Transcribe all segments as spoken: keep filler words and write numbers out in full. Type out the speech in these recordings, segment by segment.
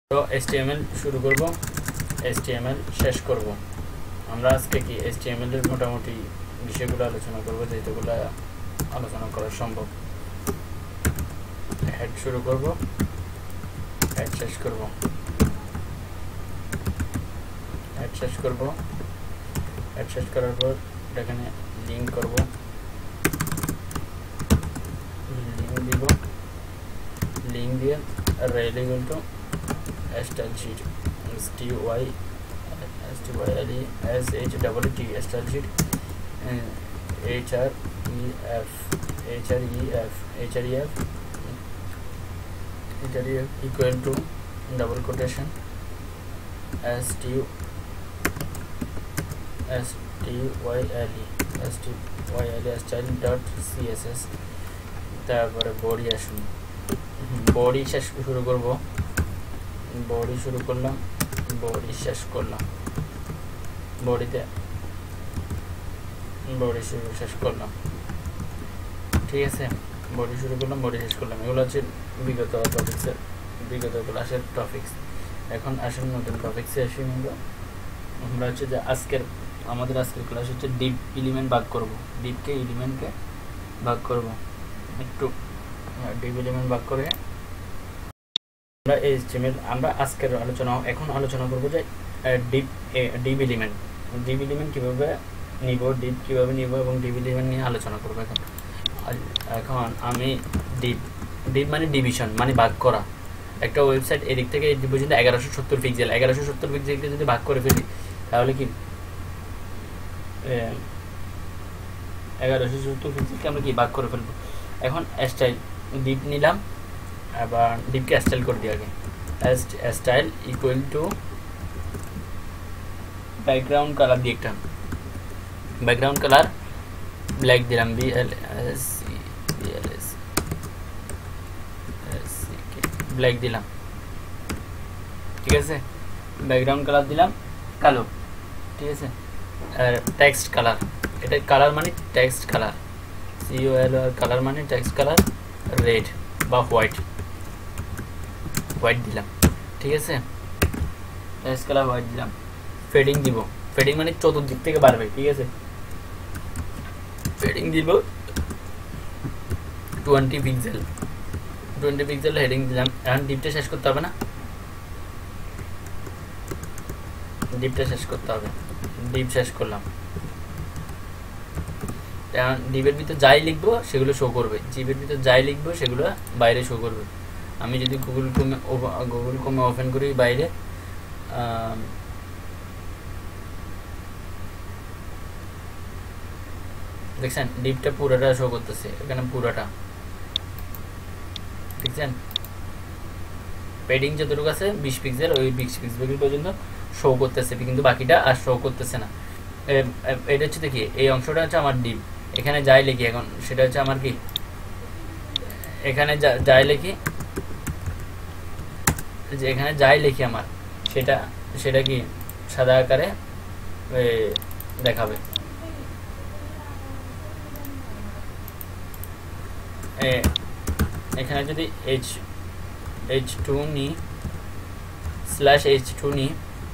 তো এইচটিএমএল শুরু করব, এইচটিএমএল শেষ করব। আমরা আজকে কি এইচটিএমএল এর মোটামুটি বিষয়গুলো আলোচনা করব, যেগুলো আলোচনা করা সম্ভব। হেড শুরু করব, হেড শেষ করব, হেড শেষ করব, হেড শেষ করার পর এখানে লিঙ্ক করব, লিঙ্ক দিব, লিঙ্ক দিয়ে rel equal to style sheet s t y s t y l e s h double t style sheet h r e f h r e f h r e f h r e f equal to double quotation s t s t y l e s t y l e style dot css তারপরে body আসুন, body শেষ শুরু করব, body শুরু করলাম, body শেষ করলাম, বডিতে বডি শুরু শেষ করলাম, ঠিক আছে। বডি শুরু করলাম, বডি শেষ করলাম। এগুলো হচ্ছে বিগত টপিক্সের বিগত ক্লাসের টপিক্স। এখন আসেন নতুন টপিক্সে আসি। আমরা আমরা হচ্ছে যে আজকের আমাদের আজকের ক্লাস হচ্ছে ডিপ এলিমেন্ট ভাগ করব, ডিপকে এলিমেন্টকে ভাগ করব। একটু ডিপ এলিমেন্ট ভাগ করে আমরা এইচটিএমএল আমরা আজকের আলোচনা এখন আলোচনা করব যে div div element div element কীভাবে নিব, ডিপ কীভাবে নিব এবং ডিপ এলিমেন্ট নিয়ে আলোচনা করব। এখন এখন আমি ডিপ ডিপ মানে ডিভিশন, মানে ভাগ করা। একটা ওয়েবসাইট এদিক থেকে এই পর্যন্ত এগারোশো সত্তর পিক্সেল এগারোশো সত্তর পিক্সেলকে যদি ভাগ করে ফেলি তাহলে কি এগারোশো সত্তর পিক্সেলকে আমরা কি ভাগ করে ফেলবো। এখন স্টাইল ডিপ নিলাম, আবার ডিপকে স্টাইল করে দিই আগে। Style equal to background colour দিয়ে একটা ব্যাকগ্রাউন্ড কালার ব্ল্যাক দিলাম, B L S B L S black দিলাম, ঠিক আছে। ব্যাকগ্রাউন্ড কালার দিলাম কালো, ঠিক আছে। আর টেক্সট কালার, এটা কালার মানে text colour, CO L colour মানে টেক্সট কালার রেড বা হোয়াইট, হোয়াইট দিলাম, ঠিক আছে। টেক্সট কালার হোয়াইট দিলাম। ফেডিং দিব, ফেডিং মানে চতুর্দিক থেকে বাড়বে, ঠিক আছে। ফেডিং দিব twenty pixel, twenty pixel heading দিলাম। এখন ডিপটা শেষ করতে হবে না, ডিপটা শেষ করতে হবে। ডিপ শেষ করলাম। এখন ডিপের ভিতর যাই লিখবো সেগুলো শো করবে, জিপের ভিতর যাই লিখবো সেগুলো বাইরে শো করবে। আমি যদি গুগল ক্রোমে গুগল ক্রোমে ওপেন করি বাইরে, দেখছেন ডিপটা পুরোটা শো করতেছে এখানে, পুরোটা দেখছেন। পেডিং যতটুকু আছে বিশ পিক্সেল, ওই বিশ পিক্সেল পর্যন্ত শো করতেছে, কিন্তু বাকিটা আর শো করতেছে না। এটা হচ্ছে দেখি এই অংশটা হচ্ছে আমার ডিপ, এখানে যাই লিখি এখন সেটা হচ্ছে আমার কি, এখানে যাই লিখি যে এখানে যাই লিখি আমার সেটা সেটা কি সাদা আকারে দেখাবে। এখানে যদি এইচ এইচ টু নিই, স্ল্যাশ এইচ টু নিই,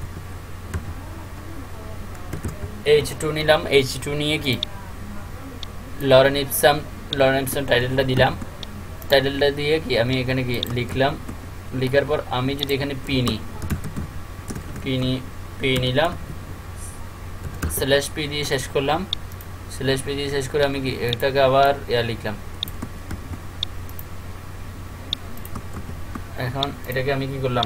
এইচ টু নিলাম, এইচ টু নিয়ে কি লরেন ইপসাম লরেন ইপসাম টাইটেলটা দিলাম, টাইটেলটা দিয়ে কি আমি এখানে কি লিখলাম, লিখার পর আমি যদি এখানে পি নিই, পি নি পি নিলাম, স্ল্যাশ পি দিয়ে শেষ করলাম, স্ল্যাশ পি দিয়ে শেষ করে আমি কি এটাকে আবার ইয়া লিখলাম। এখন এটাকে আমি কি করলাম,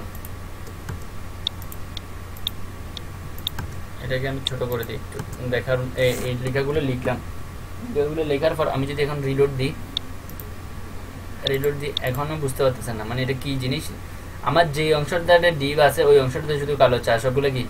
এটাকে আমি ছোট করে দিই একটু দেখার, এই লেখাগুলো লিখলাম। লেখাগুলো লেখার পর আমি যদি এখন রিলোড দিই, রিলোড দিই এখনও বুঝতে পারতেছেন না মানে এটা কি জিনিস। আমার যে অংশটা ডিপ আছে ওই অংশটাতে শুধু কালো চা, সবগুলো কি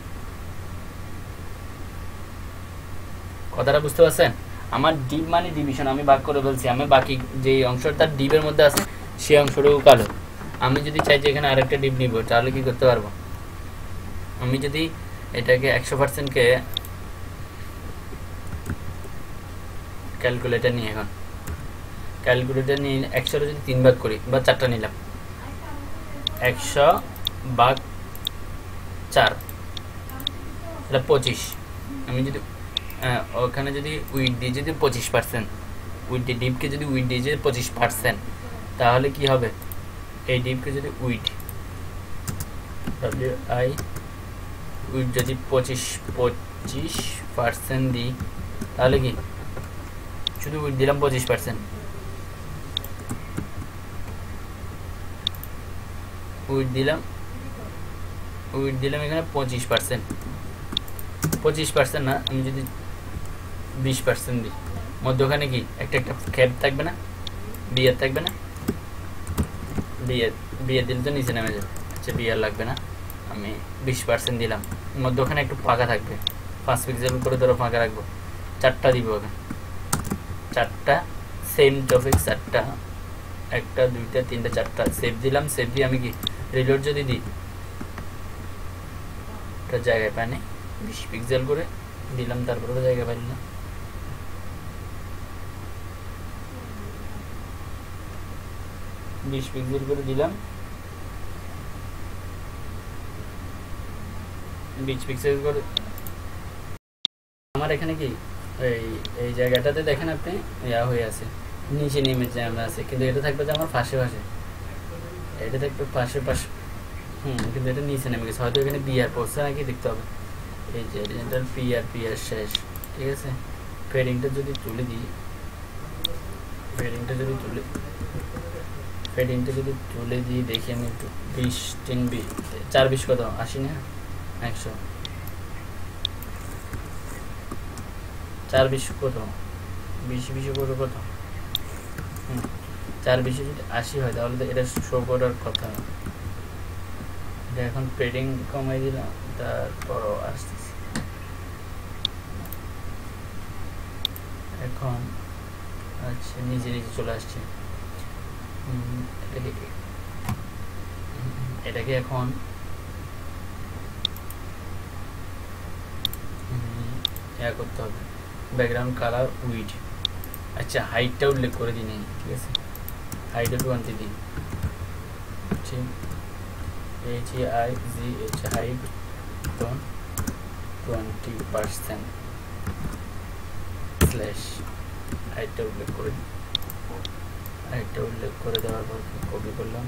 কথাটা বুঝতে পারছেন। আমার ডিপ মানে ডিভিশন, আমি ভাগ করে বলছি, আমি বাকি যে অংশটা ডিপের মধ্যে আছে সেই অংশটুকু কালো। আমি যদি চাই যে এখানে আরেকটা ডিপ নিব তাহলে কি করতে পারবো, আমি যদি এটাকে একশো পার্সেন্টকে ক্যালকুলেটার নিয়ে এখন ক্যালকুলেটার নিয়ে একশোটা যদি তিন ভাগ করি বা চারটা নিলাম, একশো ভাগ চার, তাহলে পঁচিশ। আমি যদি ওখানে যদি উইথ দিই যদি পঁচিশ পার্সেন্ট, উইথ দি ডিপকে যদি উইথ দিই যদি পঁচিশ পার্সেন্ট, তাহলে কি হবে? এই ডিপকে যদি উইথ ডব্লিউ আই উইথ যদি পঁচিশ পঁচিশ পার্সেন্ট দিই, তাহলে কি শুধু উইথ দিলাম পঁচিশ পার্সেন্ট, উইথ দিলাম উইথ দিলাম এখানে পঁচিশ পার্সেন্ট, পঁচিশ পার্সেন্ট না, আমি যদি বিশ পার্সেন্ট দিই, মধ্যখানে কি একটা একটা ক্যাপ থাকবে না, বিয়ার থাকবে না, বিয়ার বিয়ার দিলে তো নিচে নেমে যাবে। আচ্ছা বিয়ার লাগবে না, আমি বিশ পার্সেন্ট দিলাম, মধ্যখানে একটু ফাঁকা থাকবে, পাঁচ পিক্সেল করে ধরো ফাঁকা রাখবো, চারটা দিব ওখানে, চারটা সেম টপিক, চারটা, একটা দুইটা তিনটা চারটা সেভ দিলাম। সেভ দিয়ে আমি কি রিলোড যদি দিই, একটা জায়গায় পাই না, বিশ পিক্সেল করে দিলাম, তারপরে তো জায়গা পাইল না, বিশ পিক্সেল করে দিলাম, বিশ পিক্সেল করে আমার এখানে কি এই এই জায়গাটাতে দেখেন আপনি ইয়া হয়ে আছে, নিচে নেমে যে আমরা আছে, কিন্তু এটা থাকবে যে আমার পাশে পাশে, এটা থাকবে পাশে পাশে, হুম, কিন্তু এটা নিচে নেমে গেছে, হয়তো এখানে বিআর পড়ছে নাকি দেখতে হবে। এই যে এটার পিআর পিআর শেষ, ঠিক আছে। ফেডিংটা যদি তুলে দিই, ফেডিংটা যদি তুলে ফেডিংটা যদি তুলে দিই দেখি আমি একটু, বিশ তিন বিশ চার বিশ কত আশি না একশো, চার বিশ কত, বিশ বিশে কত কত, হুম, চার বিশে যদি আশি হয় তাহলে তো এটা শো করার কথা। এটা এখন পেডিং কমাই দিলাম, তারপরও আসতেছে, এখন আচ্ছা নিজে নিজে চলে আসছে। এটাকে এটাকে এখন ইয়া করতে হবে, ব্যাকগ্রাউন্ড কালার উইড, আচ্ছা হাইটটা উল্লেখ করে দিই নেই, ঠিক আছে, হাইটটা টোয়েন্টি দিই, ঠিক, H I G H height twenty percent slash হাইটটা উল্লেখ করে দিই, হাইটটা উল্লেখ করে দেওয়ার পর কপি করলাম,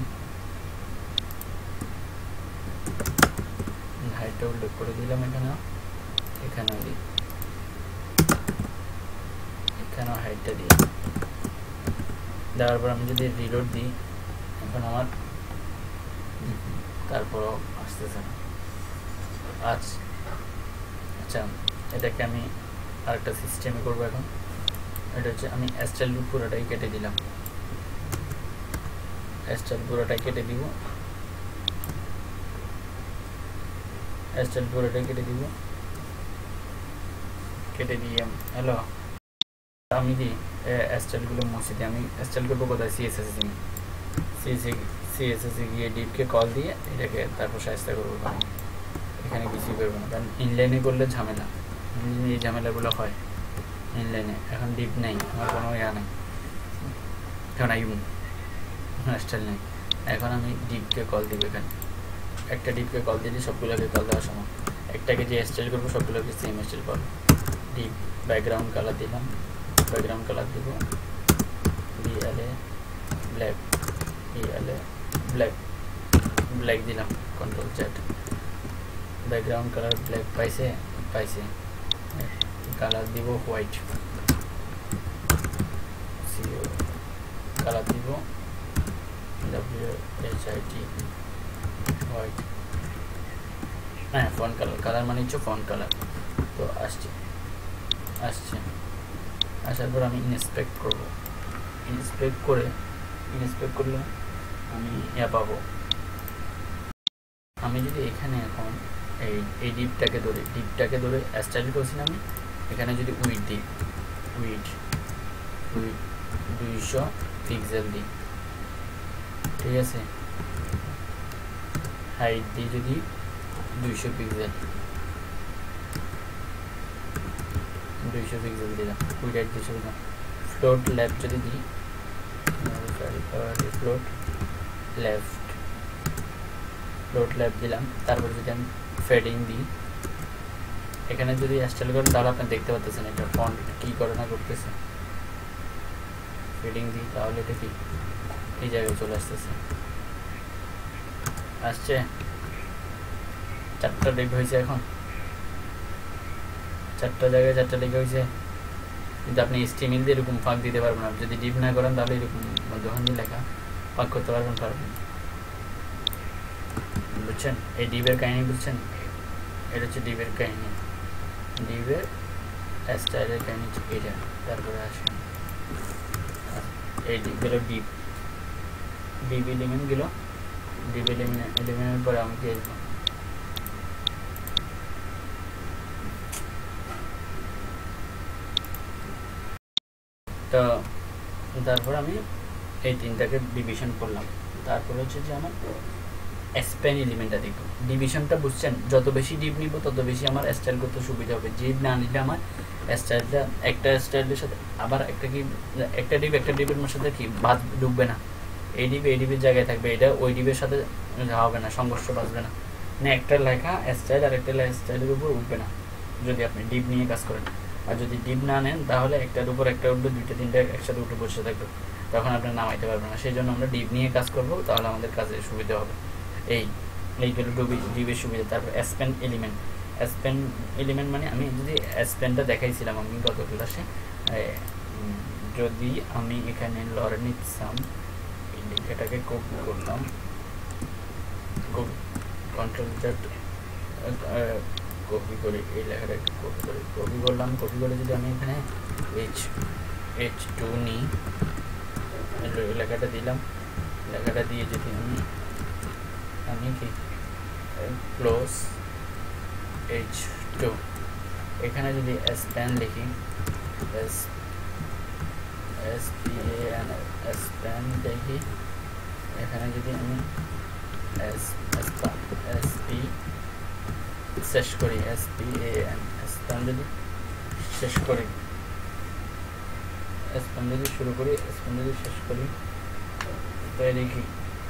হাইটটা উল্লেখ করে দিলাম, এখানে এখানেও দিই, এখানেও হাইটটা দিই, দেওয়ার পর আমি যদি রিলোড দিই, এখন আমার তারপরও আসতেছে না। আচ্ছা আচ্ছা এটাকে আমি আরেকটা সিস্টেমে করবো এখন, এটা হচ্ছে আমি স্টাইল পুরোটাই কেটে দিলাম, স্টাইল পুরোটাই কেটে দিব, স্টাইল পুরোটাই কেটে দিব, কেটে দিয়ে হ্যালো আমি কি স্টাইলগুলো মুছে দিই, আমি স্টাইল করবো কোথায়, সিএসএস এ সিএসএস সিএসএস এ গিয়ে ডিপকে কল দিয়ে এটাকে তারপর সাহায্য করবো, কারণ এখানে কিছুই করবো না, কারণ ইনলাইনে করলে ঝামেলা, এই ঝামেলাগুলো হয় ইনলাইনে। এখন ডিপ নেই আমার, কোনো ইয়া নেই, কারণ আই স্টাইল নেই, এখন আমি ডিপকে কল দিব, এখানে একটা ডিপকে কল দিলে সবগুলোকে কল দেওয়ার সময় একটাকে যে স্টাইল করবো সবগুলোকে সেম স্টাইল করবো। ডিপ ব্যাকগ্রাউন্ড কালার দিলাম, ব্যাকগ্রাউন্ড কালার দিব BLA black, BLA black, black দিলাম control chat, background colour black পাইছে পাইছে কালার দিব হোয়াইট, কালার দিব W H I T white, হ্যাঁ ফন্ট কালার, কালার মানে হচ্ছে ফন্ট কালার। তো আসছে আসছে আসার পর আমি ইনস্পেক্ট করব, ইনস্পেক্ট করে ইনস্পেক্ট করলে আমি ইয়া পাবো, আমি যদি এখানে এখন এই এই ডিপটাকে ধরে ডিপটাকে ধরে স্টাইল করছি আমি, এখানে যদি উইড দিই, উইড উইড দুইশো পিক্সেল দিই, ঠিক আছে, হাইট দিই যদি দুইশো পিক্সেল, দুইশো পিক্সেল দিলাম, উইড হাইট দুইশো দিলাম, ফ্লোট লেফট যদি দিই, ফ্লোট লেফট লোড ল্যাব দিলাম। তারপর যদি আমি ফেডিং দিই, এখানে যদি স্টাইল করেন তাহলে আপনি দেখতে পাচ্ছেন এটা ফন্ট কি করে না করতেছে। ফেডিং দিই তাহলে এটা কি এই জায়গায় চলে আসতেছে, আসছে। চারটা ডিপ হয়েছে, এখন চারটা জায়গায় চারটা ডিপ হয়েছে, কিন্তু আপনি স্টিমিল দিয়ে এরকম ফাঁক দিতে পারবেন না। যদি ডিপ না করেন তাহলে এরকম মধ্যখানে লেখা ফাঁক করতে পারবেন পারবেন বুঝছেন? এই ডিপের কাহিনী বুঝছেন? এটা হচ্ছে ডিপের কাহিনী, ডিপের স্টাইলের কাহিনী হচ্ছে এটা। তারপরে আসেন এই ডিপগুলো, ডিপ ডিপ এলিমেন্টগুলো, ডিপ এলিমেন্ট এলিমেন্টের পরে আমি কি আসবো, তো তারপর আমি এই তিনটাকে ডিভিশন করলাম। তারপর হচ্ছে যে আমার স্প্যান এলিমেন্টটা দেখব। ডিভিশনটা বুঝছেন? যত বেশি ডিপ নিব তত বেশি আমার স্টাইল করতে সুবিধা হবে। ডিপ না নিলে আমার স্টাইলটা একটা স্টাইলের সাথে আবার একটা কি একটা ডিপ একটা ডিপের সাথে কি বাদ ঢুকবে না। এই ডিপ এই ডিপের জায়গায় থাকবে, এটা ওই ডিপের সাথে হবে না, সংঘর্ষ বাঁচবে না। না একটা লেখা স্টাইল আর একটা স্টাইলের উপর উঠবে না যদি আপনি ডিপ নিয়ে কাজ করেন। আর যদি ডিপ না নেন তাহলে একটার উপর একটা উঠবে, দুইটা তিনটা একসাথে উঠে বসে থাকবে, তখন আপনি নামাইতে পারবেন না। সেই জন্য আমরা ডিপ নিয়ে কাজ করবো, তাহলে আমাদের কাজে সুবিধা হবে। এই এইগুলো ডুবি ডিপের সুবিধা। তারপর স্প্যান এলিমেন্ট, স্প্যান এলিমেন্ট মানে আমি যদি স্প্যানটা দেখাইছিলাম আমি গত ক্লাসে, যদি আমি এখানে লরেনিসাম এই লেখাটাকে কপি করলাম, কন্ট্রোল জেড কপি করে এই লেখাটাকে কপি করে কপি করলাম কপি করে যদি আমি এখানে এইচ এইচ টু নিই, লেখাটা দিলাম, লেখাটা দিয়ে যদি আমি আমি কি ক্লোজ এইচ টু, এখানে যদি স্প্যান লিখি, S S P A N span দেখি, এখানে যদি আমি এস এস পি শেষ করি, S P A N span যদি শেষ করি, স্প্যান যদি শুরু করি, স্প্যান যদি শেষ করি, তো দেখি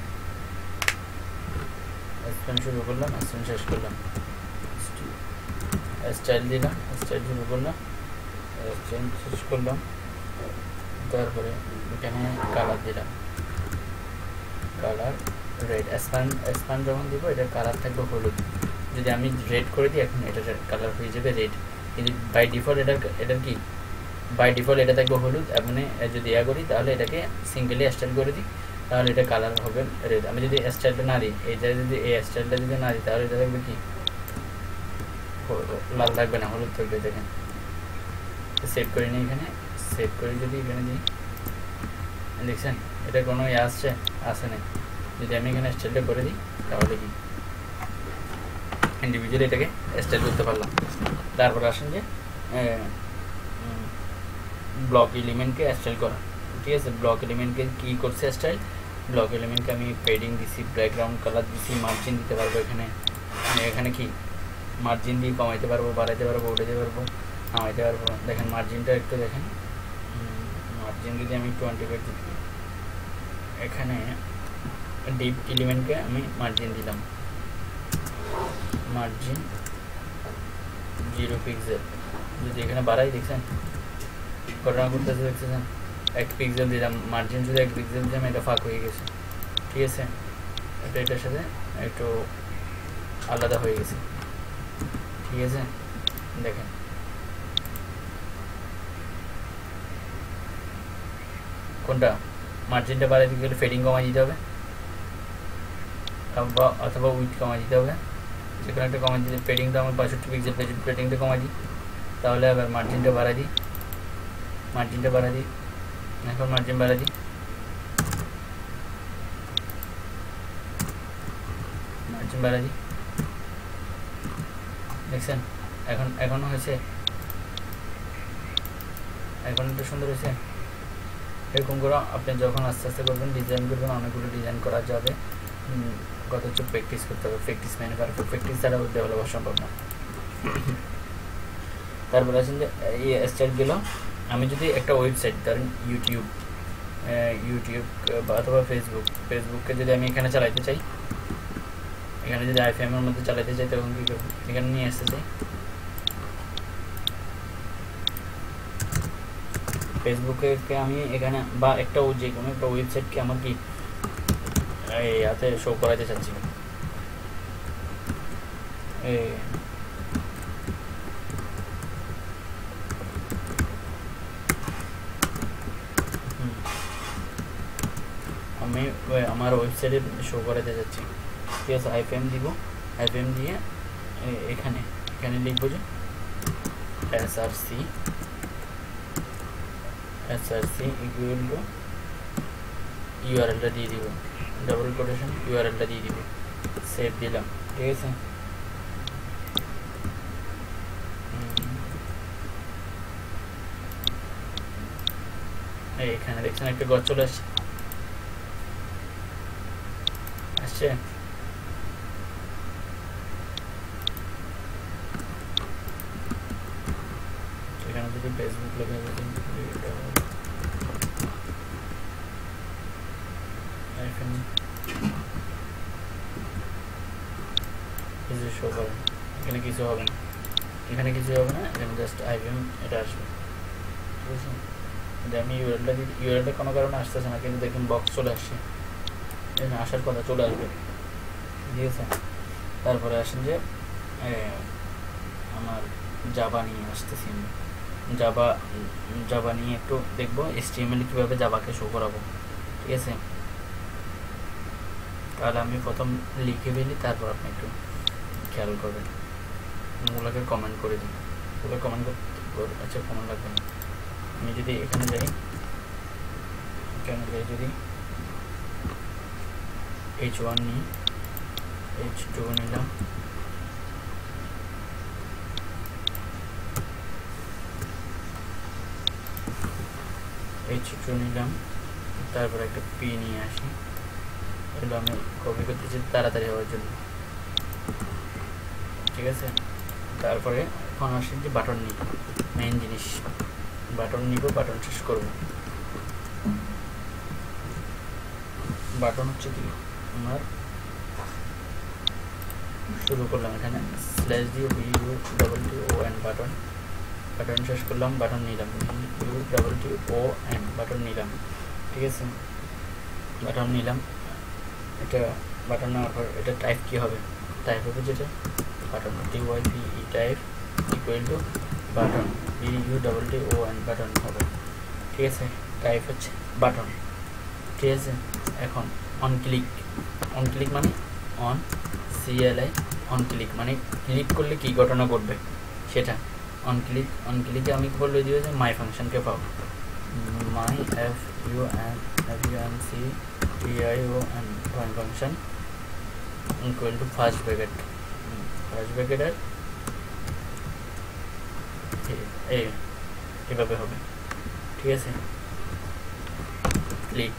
স্প্যান শুরু করলাম, স্প্যান শেষ করলাম, স্টাইল দিলাম, স্টাইল শুরু করলাম, স্টাইল শেষ করলাম, তারপরে এখানে কালার দিলাম, কালার রেড। স্প্যান স্প্যান যখন দিব এটার কালার থাকবে হলুদ। যদি আমি রেড করে দিই এখন এটার কালার হয়ে যাবে রেড, কিন্তু বাই ডিফল্ট এটার এটার কি বাই ডিফল্ট এটা থাকবে হলুদ। এবং যদি ইয়া করি তাহলে এটাকে সিঙ্গেলি স্টাইল করে দিই তাহলে এটা কালার হবে রেড। আমি যদি স্টাইলটা না দিই, এইটা যদি এই স্টাইলটা যদি না দিই তাহলে এটা থাকবে কি লাল থাকবে না, হলুদ থাকবে। দেখেন সেভ করে নিই, এখানে সেভ করে যদি এখানে দিই, দেখছেন এটা কোনো ইয়ে আসছে আসে না। যদি আমি এখানে স্টাইলটা করে দিই তাহলে কি ইন্ডিভিজুয়ালি এটাকে স্টাইল করতে পারলাম। তারপর আসেন যে ব্লক এলিমেন্টকে স্টাইল করা, ঠিক আছে? ব্লক এলিমেন্টকে কী করছে স্টাইল, ব্লক এলিমেন্টকে আমি পেডিং দিছি, ব্যাকগ্রাউন্ড কালার দিছি, মার্জিন দিতে পারবো। এখানে এখানে কি মার্জিন দিয়ে কমাইতে পারবো, বাড়াইতে পারবো, উঠাইতে পারবো, নামাইতে পারবো। দেখেন মার্জিনটা একটু দেখেন, মার্জিন যদি আমি টোয়েন্টি করে দিই, এখানে ডিপ এলিমেন্টকে আমি মার্জিন দিলাম, মার্জিন জিরো পিক্সেল। যদি এখানে বাড়াই, দেখছেন ঘটনা করতেছে, দেখতেছেন এক পিক্সেল দিলাম, মার্জিন যদি এক পিক্সেল দিলাম এটা ফাঁক হয়ে গেছে, ঠিক আছে? এটা এটার সাথে একটু আলাদা হয়ে গেছে, ঠিক আছে? দেখেন কোনটা মার্জিনটা বাড়াই দিতে গেলে ফেডিং কমাই দিতে হবে, অথবা উইথ কমাই দিতে হবে, যে কোনো একটা কমাই দিতে। ফেডিংটা আমার পঁয়ষট্টি পিক্সেল, ফেডিংটা কমাই দিই, তাহলে আবার মার্জিনটা বাড়াই দিই, মার্জিনটা বাড়াই দিই, এখন মার্জিন বাড়াই দিই, মার্জিন বাড়াই দিই, দেখছেন এখন এখনো হয়েছে, এখন একটু সুন্দর হয়েছে। এরকম করে আপনি যখন আস্তে আস্তে করবেন, ডিজাইন করবেন, অনেকগুলো ডিজাইন করা যাবে। কত হচ্ছে প্র্যাকটিস করতে হবে, প্র্যাকটিস মানে পারফেক্ট, প্র্যাকটিস ছাড়াও ডেভেলপ হওয়া সম্ভব না। তারপরে আছেন যে এই স্টাইলগুলো আমি যদি একটা ওয়েবসাইট, ধরেন ইউটিউব ইউটিউব অথবা ফেসবুক, ফেসবুককে যদি আমি এখানে চালাইতে চাই, এখানে যদি আইফএম এর মধ্যে চালাতে চাই তখন কি করব এখানে নিয়ে আসতে চাই ফেসবুকে কে আমি এখানে বা একটা যে কোনো একটা ওয়েবসাইট কে আমার কি এই হাতে শো করাতে চাচ্ছি এই আমি আমার ওয়েবসাইটে শো করাতে যাচ্ছি ঠিক আছে আইপিএম দিব আইপিএম দিয়ে এখানে এখানে লিখবো যে এসআরসি এসআরসি ইকুয়াল টু ইউআরএলটা দিয়ে দিব ডাবল কোটেশন ইউআরএলটা দিয়ে দিব সেভ দিলাম ঠিক আছে এখানে দেখছেন একটা গছ চলে আসছে আসছে এখানে যদি ফেসবুক লেখা কিছু শো করে এখানে কিছু হবে না এখানে কিছু হবে না এখানে জাস্ট আইভিএম এটা আসবে ঠিক আছে যে আমি ইউআরএলটা দিই ইউআরএলটা কোনো কারণে আসতেছে না কিন্তু দেখুন বক্স চলে আসছে এখানে আসার কথা চলে আসবে ঠিক আছে তারপরে আসেন যে আমার জাভা নিয়ে আসতেছি আমি জাভা জাভা নিয়ে একটু দেখবো এইচটিএমএল কীভাবে জাভাকে শো করাবো ঠিক আছে তাহলে আমি প্রথম লিখে ফেলি তারপর আপনি একটু খেয়াল করবেন ওগুলোকে কমেন্ট করে দিন ওগুলো কমেন্ট করতে আচ্ছা কমেন্ট লাগবে না আমি যদি এখানে যাই এখানে যাই যদি এইচ ওয়ান নিই এইচ টু নিলাম এইচ টু নিলাম তারপর একটা পি নিয়ে আসি এগুলো আমি কপি করতেছি তাড়াতাড়ি হওয়ার জন্য ঠিক আছে তারপরে এখন আসি যে বাটন নিই মেইন জিনিস বাটন নিব বাটন শেষ করব বাটন হচ্ছে কি আমার শুরু করলাম এখানে স্ল্যাশ দিয়ে U double T O N button button শেষ করলাম বাটন নিলাম U double T O N button নিলাম ঠিক আছে বাটন নিলাম এটা বাটন নেওয়ার পর এটা টাইপ কি হবে টাইপ হবে যেটা button T Y P E type equal to button B U double T O N button হবে ঠিক আছে টাইপ হচ্ছে বাটন ঠিক আছে এখন অন ক্লিক অন ক্লিক মানে অন সিএলআই অন ক্লিক মানে ক্লিক করলে কি ঘটনা ঘটবে সেটা অন ক্লিক অন ক্লিকে আমি বলে দিব যে মাই ফাংশনকে পাবো my F U N F U N C T I O N my function equal to first bracket first ব্র্যাকেটের এই এভাবে হবে ঠিক আছে ক্লিক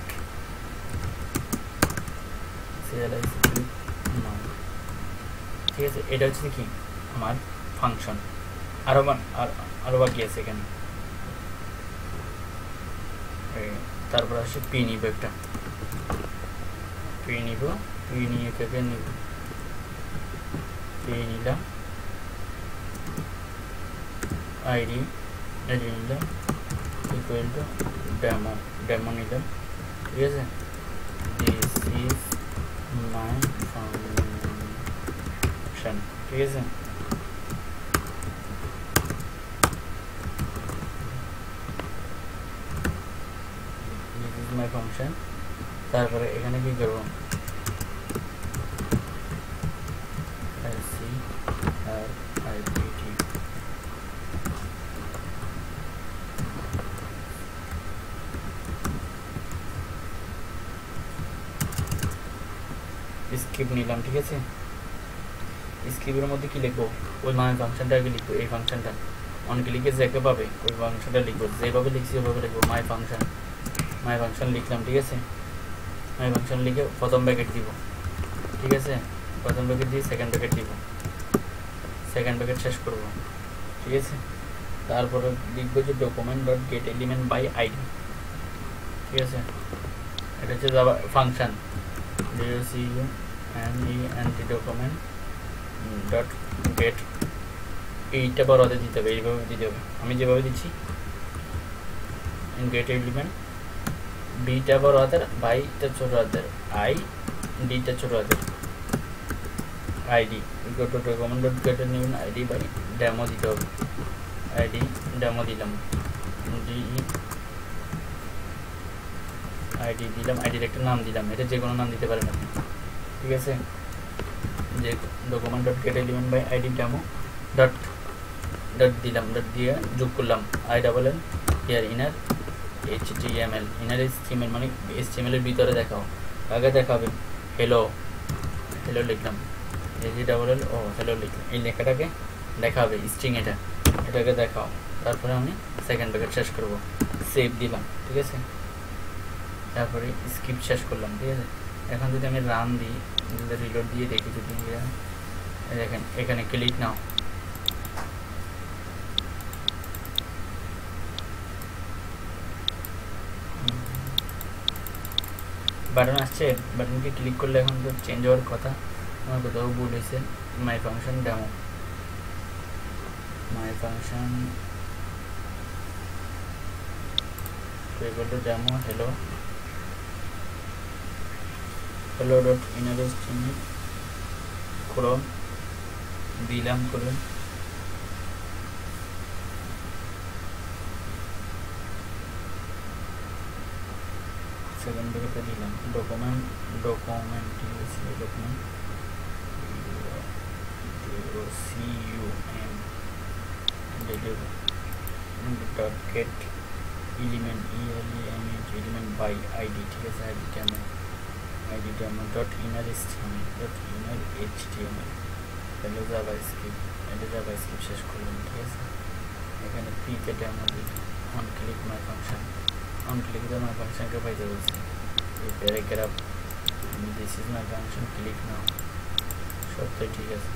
সিএলআই ক্লিক নাও ঠিক আছে এটা হচ্ছে কি আমার ফাংশন আরো আরো বাকি আছে এখানে তারপর আসে পি নিব একটা পি নিব পি নিয়ে কেটে নিব পি নিলাম আইডি আইডি নিলাম ইকুয়াল টু ডেমো ডেমো নিলাম ঠিক আছে দিস ইজ মাই ফাংশন ঠিক আছে দিস ইজ মাই ফাংশন তারপরে এখানে কি করব সি আর আইপিটি স্কিপ নিলাম ঠিক আছে স্কিপের মধ্যে কি লিখবো ওই মাই ফাংশনটা আগে লিখবো এই ফাংশনটা অন ক্লিকে যাকে পাবে ওই ফাংশনটা লিখবো যেভাবে লিখছি ওইভাবে লিখবো মাই ফাংশন মাই ফাংশন লিখলাম ঠিক আছে মাই ফাংশন লিখে প্রথম ব্র্যাকেট দিব ঠিক আছে প্রথম ব্র্যাকেট দিয়ে সেকেন্ড ব্র্যাকেট দিব সেকেন্ড ব্র্যাকেট শেষ করব ঠিক আছে তারপরে লিখবো যে document dot get element by ID ঠিক আছে এটা হচ্ছে function DOCU and e anti document dot get এইটা বড়তে দিতে হবে, এইভাবে দিতে হবে, আমি যেভাবে দিচ্ছি get element বিটা বড় হাতের বাইটা ছোট হাতের আই ডিটা ছোট হাতের ID go to document dot get element ID by demo দিতে হবে, আইডি ডেমো দিলাম, ডি আইডি দিলাম, আইডির একটা নাম দিলাম, এটা যে কোনো নাম দিতে পারেন আপনি, ঠিক আছে। যে document dot get element by ID demo dot dot দিলাম, ডট দিয়ে যোগ করলাম I double L here inner HTML, inner HTML মানে এইচটিএমএল এর ভিতরে দেখাও, আগে দেখাবে হ্যালো হ্যালো লিখলাম, H double L O hello লিখলাম, এই লেখাটাকে দেখাবে স্ট্রিং, এটা এটাকে দেখাও, তারপরে আমি সেকেন্ড ব্র্যাকেট শেষ করব, সেভ দিলাম, ঠিক আছে। তারপরে স্কিপ শেষ করলাম, ঠিক আছে। এখন যদি আমি রান দিই, যদি রিলোড দিয়ে দেখি, যদি দেখেন এখানে ক্লিক নাও, বাটন আসছে, বাটনকে ক্লিক করলে এখন তো চেঞ্জ হওয়ার কথা, আমার কোথাও ভুল হয়েছে, my function demo, my function demo hello hello dot interest colon দিলাম, কোলন সেকেন্ড ব্র্যাকেটে দিলাম, document document document C U M dot get element E L E M H element by ID, ঠিক আছে, ID demo ID demo dot inner HTML dot inner HTML, তাহলে JavaScript, এটা JavaScript শেষ করলাম, ঠিক আছে। এখানে পিতে ডেমো দিই, on click my function, on click দিয়ে মাই ফাংশনকে পাইতে বলছি, এই paragraph this is my function click now, সবটাই ঠিক আছে।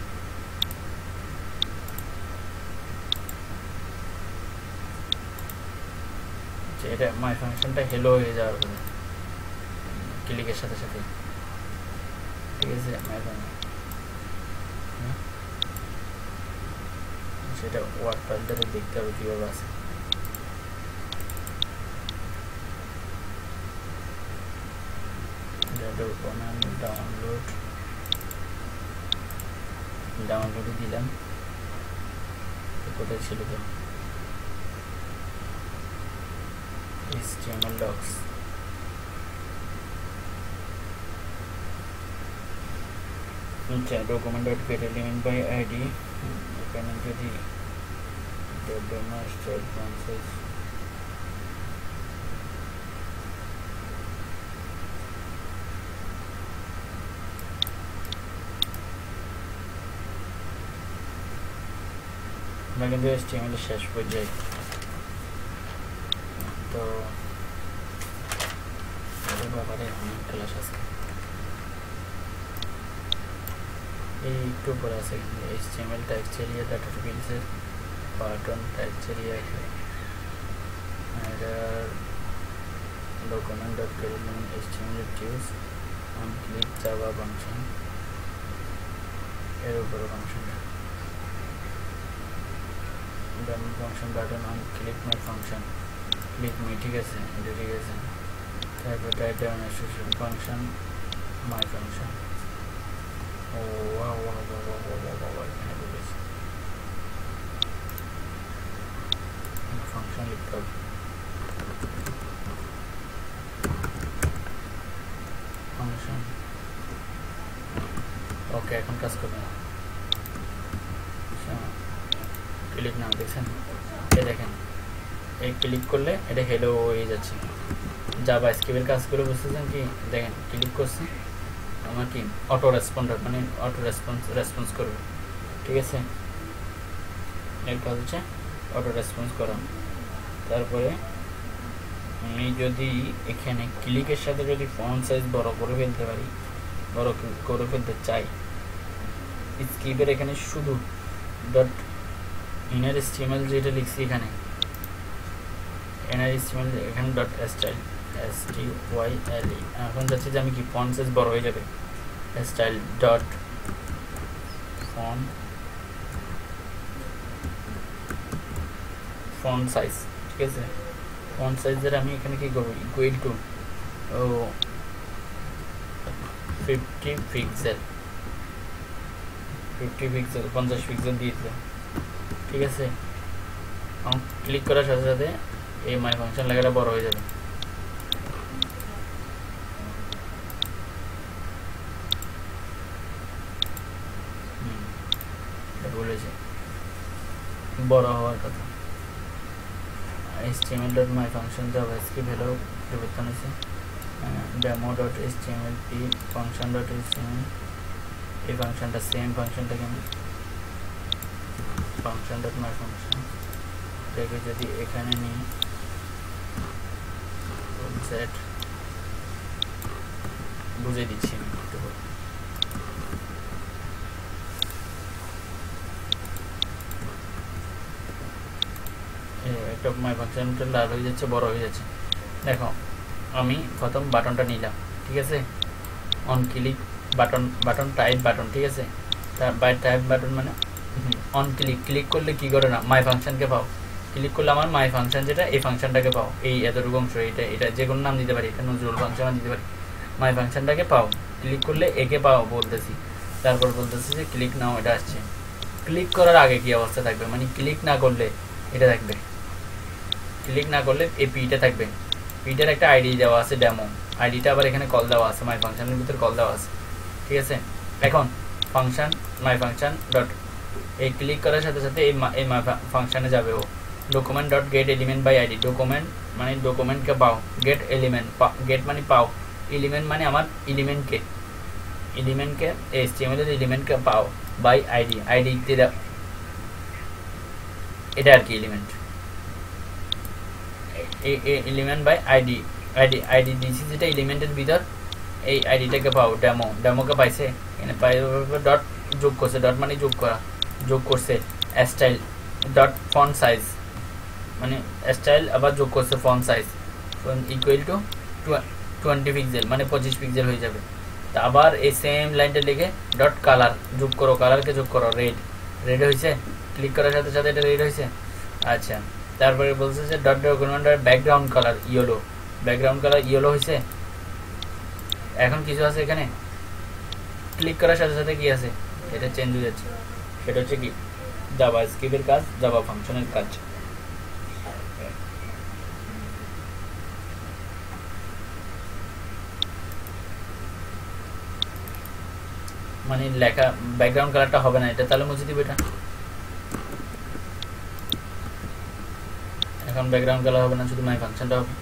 এটা মাই ফাংশনটা হ্যালো হয়ে যাওয়ার পরে ক্লিকের সাথে সাথে, ঠিক আছে। মাই ফাংশন সেটা ওয়ার্ড ফাইলটা দেখতে হবে কীভাবে আছে, ডাউনলোড ডাউনলোডে দিলাম, কোথায় ছিল তো এইচটিএমএল ডক্স, আচ্ছা document dot get element by ID, এখানে যদি মাস্টার প্রসেস আমরা কিন্তু এইচটিএমএল এর শেষ পর্যায়ে, তো এর ব্যাপারে অনেক ক্লাস আছে, এই একটু পরে আছে এইচটিএমএল টেক্সট এরিয়া ডাটা ফিল্ডসের বাটন টেক্সট এরিয়া, এটা document dot get element HTML use on click Java function, এর উপরে ফাংশনটা demo function button on click my function click me, ঠিক আছে, এটা ঠিক আছে। তারপর title association function my function, oh wow wow wow wow wow এখানে বলেছি ফাংশন লিখতে হবে, ফাংশন ওকে, এখন কাজ করবে না, ক্লিক নাও, দেখছেন এই দেখেন এই ক্লিক করলে এটা হ্যালো হয়ে যাচ্ছে, জাভা স্ক্রিপ্টের কাজ করে বুঝতেছেন কি, দেখেন ক্লিক করছি আমার কি অটো রেসপন্ডার মানে অটো রেসপন্স রেসপন্স করবে, ঠিক আছে, এর কাজ হচ্ছে অটো রেসপন্স করা। তারপরে আমি যদি এখানে ক্লিকের সাথে যদি ফন্ট সাইজ বড় করে ফেলতে পারি, বড় করে ফেলতে চাই, স্ক্রিপ্টের এখানে শুধু ডট ইনার এইচটিএমএল যেটা লিখছি এখানে ইনার এইচটিএমএল এখানে dot style S T Y L E, এখন যাচ্ছে যে আমি কি ফন্ট সাইজ বড় হয়ে যাবে, style dot font font size, ঠিক আছে। ফন্ট সাইজের আমি এখানে কি করবো, ইকুয়াল টু ও ফিফটি পিক্সেল, ফিফটি পিক্সেল পঞ্চাশ পিক্সেল দিয়ে দিলাম, ঠিক আছে। ক্লিক করার সাথে সাথে এই মাই ফাংশন লেখাটা বড় হয়ে যাবে। বলেছে বড় হওয়ার কথা। HTML dot my function JavaScript value পরিবর্তন হয়েছে, demo dot HTML P function dot HTML, এই ফাংশনটা সেম ফাংশনটাকে আমি ফাংশন ডট মাই ফাংশন এটাকে যদি এখানে নিই সেট বুঝে দিচ্ছি আমি একটু করে। একটা মাই ফাংশনটা লাল হয়ে যাচ্ছে, বড় হয়ে যাচ্ছে। দেখো আমি প্রথম বাটনটা নিলাম, ঠিক আছে। On click button, button type button, ঠিক আছে। তার বাই টাইপ বাটন মানে অন ক্লিক, ক্লিক করলে কি করে না মাই ফাংশনকে পাও, ক্লিক করলে আমার মাই ফাংশন যেটা এই ফাংশনটাকে পাও, এই এতটুকু অংশ, এটা এটা যে কোনো নাম দিতে পারি, এটা নজরুল ফাংশন দিতে পারি, মাই ফাংশনটাকে পাও। ক্লিক করলে একে পাও বলতেছি, তারপর বলতেছি যে ক্লিক নাও, এটা আসছে। ক্লিক করার আগে কি অবস্থা থাকবে, মানে ক্লিক না করলে এটা থাকবে, ক্লিক না করলে এই পিটা থাকবে। পিটার একটা আইডি দেওয়া আছে ডেমো, আইডিটা আবার এখানে কল দেওয়া আছে, মাই ফাংশনের ভিতরে কল দেওয়া আছে, ঠিক আছে। এখন ফাংশন মাই ফাংশন ডট এই ক্লিক করার সাথে সাথে এই এই মাই ফাংশনে যাবে ও document dot get element by ID, document মানে ডকুমেন্টকে পাও, গেট এলিমেন্ট, গেট মানে পাও, এলিমেন্ট মানে আমার এলিমেন্টকে, এলিমেন্টকে এইচটিএমএল এর এলিমেন্টকে পাও বাই আইডি, আইডি এটা আর কি element, element by ID, ID ID দিছি যেটা এলিমেন্টের ভিতর, এই আইডিটাকে পাও ডেমো, ডেমোকে পাইছে এখানে পাই ডট যোগ করছে, ডট মানে যোগ করা, যোগ করছে স্টাইল ডট ফন্ট সাইজ, মানে স্টাইল আবার যোগ করছে font size equal to twenty pixel, মানে পঁচিশ পিক্সেল হয়ে যাবে। তা আবার এই সেম লাইনটা লিখে ডট কালার যোগ করো, কালারকে যোগ করো রেড, রেড হয়েছে, ক্লিক করার সাথে সাথে এটা রেড হয়েছে। আচ্ছা তারপরে বলছে যে ডট ডকুমেন্টের background colour yellow, background colour yellow হয়েছে। এখন কিছু আছে এখানে, ক্লিক করার সাথে সাথে কি আছে এটা চেঞ্জ হয়ে যাচ্ছে, সেটা হচ্ছে কি জাভাস্ক্রিপ্টের কাজ, জাভা ফাংশনের কাজ। মানে লেখা ব্যাকগ্রাউন্ড কালারটা হবে না, এটা তাহলে মুছে দিব এটা। এখন ব্যাকগ্রাউন্ড কালার হবে না, শুধু মাই ফাংশনটা হবে।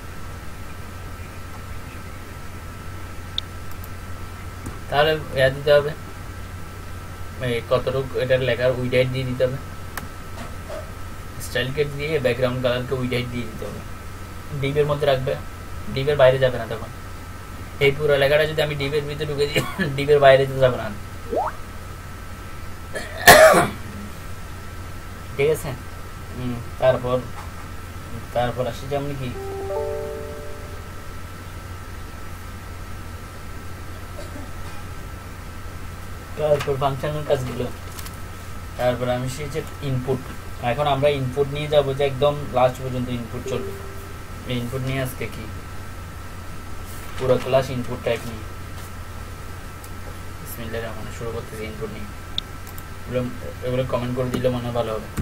তাহলে ইয়া দিতে হবে কতটুকু এটার লেখার উইডাইট দিয়ে দিতে হবে, স্টাইল কেট দিয়ে ব্যাকগ্রাউন্ড কালারকে উইডাইট দিয়ে দিতে হবে, ডিপের মধ্যে রাখবে, ডিপের বাইরে যাবে না। তখন এই পুরো লেখাটা যদি আমি ডিপের ভিতরে ঢুকে দিই, ডিপের বাইরে যেতে যাবে না, ঠিক আছে। হুম তারপর তারপর আসি যেমন কি তারপর ফাংশনের কাজগুলো, তারপর আমি শিখছি ইনপুট। এখন আমরা ইনপুট নিয়ে যাবো যে একদম লাস্ট পর্যন্ত ইনপুট চলবে। ইনপুট নিয়ে আজকে কি পুরো ক্লাস ইনপুট টাইপ নিয়ে বিসমিল্লাহির রহমানির রহিম শুরু করতেছি। ইনপুট নিয়ে এগুলো এগুলো কমেন্ট করে দিলে মনে হয় ভালো হবে,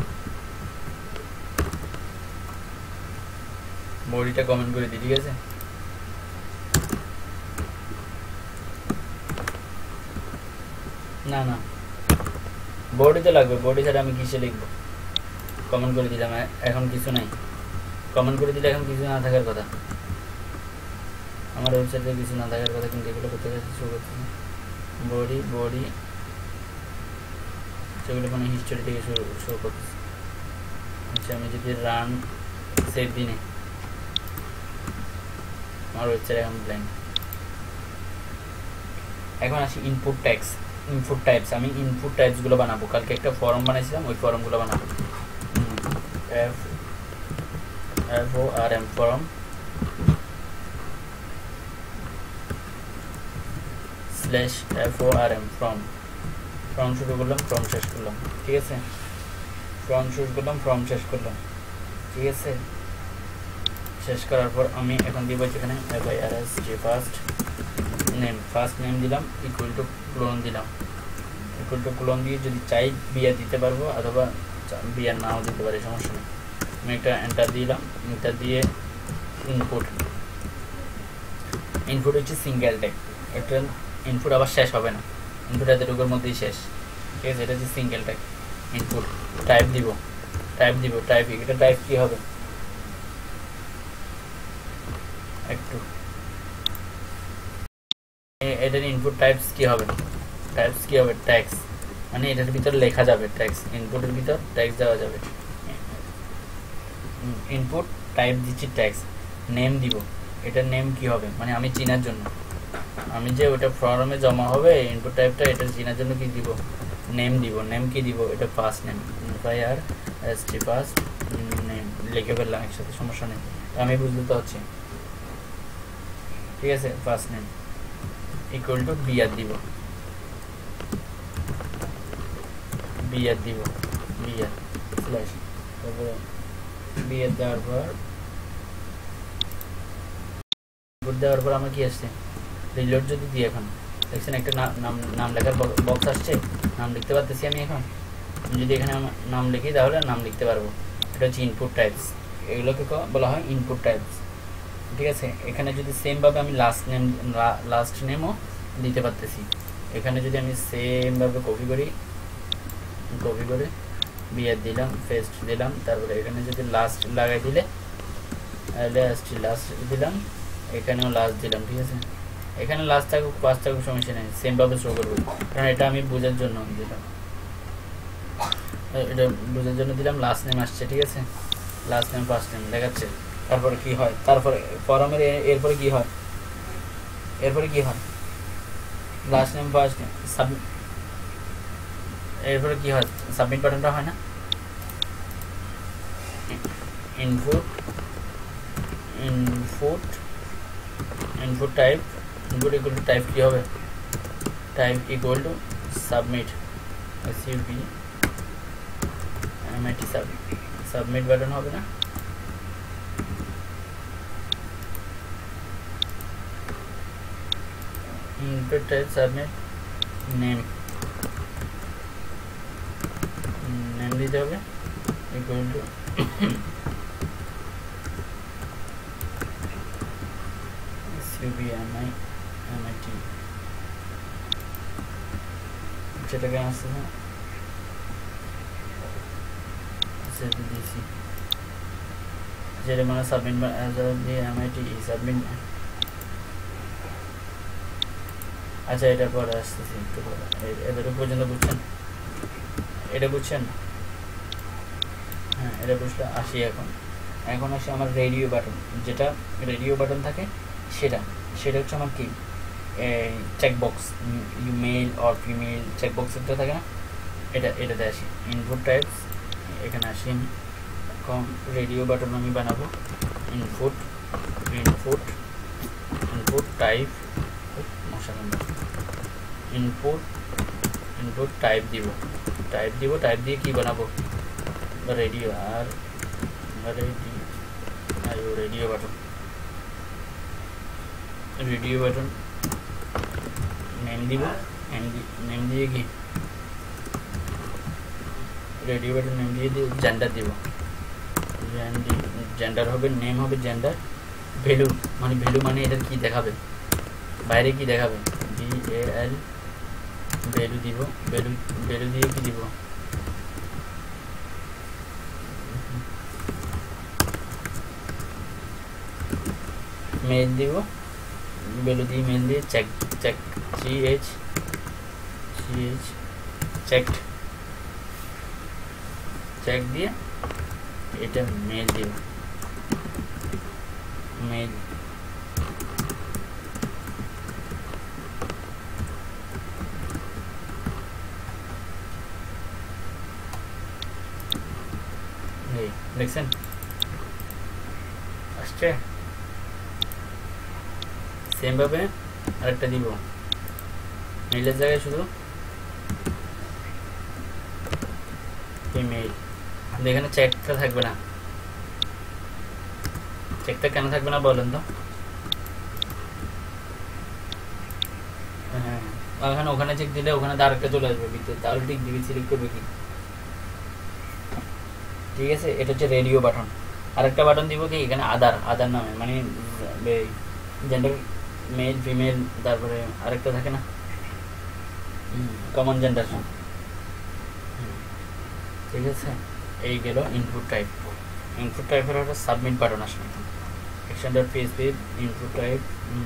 বডিটা কমেন্ট করে দিই, ঠিক আছে। না না বডিতে লাগবে, বডি ছাড়া আমি কিসে লিখবো, কমেন্ট করে দিলাম, এখন কিছু নাই, কমেন্ট করে দিলে এখন কিছু না থাকার কথা, আমার ওয়েবসাইটে কিছু না থাকার কথা, কিন্তু এগুলো করতে গেছে শুরু করতেছি বডি বডি সেগুলো মানে হিস্টোরি থেকে শুরু শুরু করতেছি। আচ্ছা আমি যদি রান সেভ দিনে আমার ওয়েবসাইট এখন ব্ল্যাঙ্ক। এখন আসি ইনপুট ট্যাক্স, ইনপুট টাইপস। আমি ইনপুট টাইপসগুলো বানাবো, কালকে একটা ফর্ম বানাইছিলাম, ওই ফর্মগুলো বানাবো। F F O R M form slash F O R M from from শুরু করলাম ফ্রম শেষ করলাম ঠিক আছে ফ্রম শুরু করলাম ফ্রম শেষ করলাম ঠিক আছে শেষ করার পর আমি এখন দিব যেখানে F I R S G first name first name দিলাম ইকুয়াল টু ক্লোন দিলাম ইকুয়াল টু ক্লোন দিয়ে যদি চাই বিয়ার দিতে পারবো অথবা বিয়ার নাও দিতে পারি সমস্যা নেই আমি একটা এন্টার দিলাম এন্টার দিয়ে ইনপুট ইনপুট হচ্ছে সিঙ্গেল ট্যাগ একটা ইনপুট আবার শেষ হবে না ইনপুট এতটুকুর মধ্যেই শেষ ঠিক আছে এটা হচ্ছে সিঙ্গেল ট্যাগ ইনপুট টাইপ দিব টাইপ দিব টাইপ এটা টাইপ কি হবে একটু এটার ইনপুট টাইপস কি হবে টাইপস কি হবে ট্যাক্স মানে এটার ভিতর লেখা যাবে ট্যাক্স ইনপুটের ভিতর ট্যাক্স দেওয়া যাবে ইনপুট টাইপ দিচ্ছি ট্যাক্স নেম দিব এটার নেম কি হবে মানে আমি চিনার জন্য আমি যে ওটা ফর্মে জমা হবে ইনপুট টাইপটা এটা চিনার জন্য কি দিব নেম দিব নেম কি দিব এটা first name FI R S T first name লিখে ফেললাম একসাথে সমস্যা নেই আমি বুঝতে তো হচ্ছে ঠিক আছে first name equal to BR দিব বিআর দিব বিআর স্ল্যাশ তারপরে বিআর দেওয়ার পর ইনপুট দেওয়ার পর আমার কি আসছে রিলোড যদি দিই এখন দেখছেন একটা নাম নাম লেখার বক্স আসছে নাম লিখতে পারতেছি আমি এখন যদি এখানে নাম লিখি তাহলে নাম লিখতে পারবো এটা হচ্ছে ইনপুট টাইপস এগুলোকে বলা হয় ইনপুট টাইপস ঠিক আছে এখানে যদি সেমভাবে আমি লাস্ট নেম লাস্ট নেমও দিতে পারতেছি এখানে যদি আমি সেমভাবে কপি করি কপি করে বিআর দিলাম পেস্ট দিলাম তারপরে এখানে যদি লাস্ট লাগাই দিলে লাস্ট লাস্ট দিলাম এখানেও লাস্ট দিলাম ঠিক আছে এখানে লাস্ট থাকুক পাঁচ থাকুক সমস্যা নেই সেমভাবে শো করবো কারণ এটা আমি বোঝার জন্য দিলাম এটা বোঝার জন্য দিলাম লাস্ট নেম আসছে ঠিক আছে লাস্ট নেম ফার্স্ট নেম দেখাচ্ছে তারপরে কি হয় তারপরে ফর্মের এরপরে কি হয় এরপরে কি হয় last name first name submit এরপরে কি হয় সাবমিট বাটনটা হয় না input input input type input equal to type কি হবে type equal to submit S U P M I T submit submit button হবে না input type submit name name দিতে হবে equal to cbmi mit যেটা কেন আসছে না যেটা মানে সাবমিট দিয়ে mit সাবমিট আচ্ছা এটা পরে আসতেছি একটু পরে এতটুকু পর্যন্ত বুঝছেন এটা বুঝছেন হ্যাঁ এটা বুঝলে আসি এখন এখন আসি আমার রেডিও বাটন যেটা রেডিও বাটন থাকে সেটা সেটা হচ্ছে আমার কি checkbox you male or female checkbox একটা থাকে না এটা এটাতে আসি ইনপুট টাইপস এখানে আসি কম রেডিও বাটন আমি বানাবো input input input type input input type দিব টাইপ দিব টাইপ দিয়ে কি বানাবো রেডিও আর radio radio button radio button name দিব নেম দিয়ে কি রেডিও বাটন নেম দিয়ে দিয়ে জেন্ডার দিব জেন্ডার হবে নেম হবে জেন্ডার ভ্যালু মানে ভ্যালু মানে এটা কি দেখাবে বাইরে কি দেখাবে বি এ এল ভ্যালু দিব ভ্যালু ভ্যালু দিয়ে কি দিব মেল দিব ভ্যালু দিয়ে মেল দিয়ে check check G H G H checked check দিয়ে এটা মেল দিব মেল দেখছেন আসছে সেম ভাবে আরেকটা দিব মেইলের জায়গায় শুধু ইমেইল, এখানে চেকটা থাকবে না। চেকটা কেন থাকবে না বলেন তো? হ্যাঁ, ওখানে ওখানে চেক দিলে ওখানে আরেকটা চলে আসবে ভিতরে, তাহলে ঠিক দিবি, সিলেক্ট করবে কি? ঠিক আছে, এটা হচ্ছে রেডিও বাটন। আরেকটা বাটন দিব কি এখানে আদার, আদার নামে, মানে জেন্ডার মেল ফিমেল, তারপরে আরেকটা থাকে না কমন জেন্ডার। ঠিক আছে, এই গেল ইনপুট টাইপ। ইনপুট টাইপের একটা সাবমিট বাটন আসবে, extend dot PHP input type.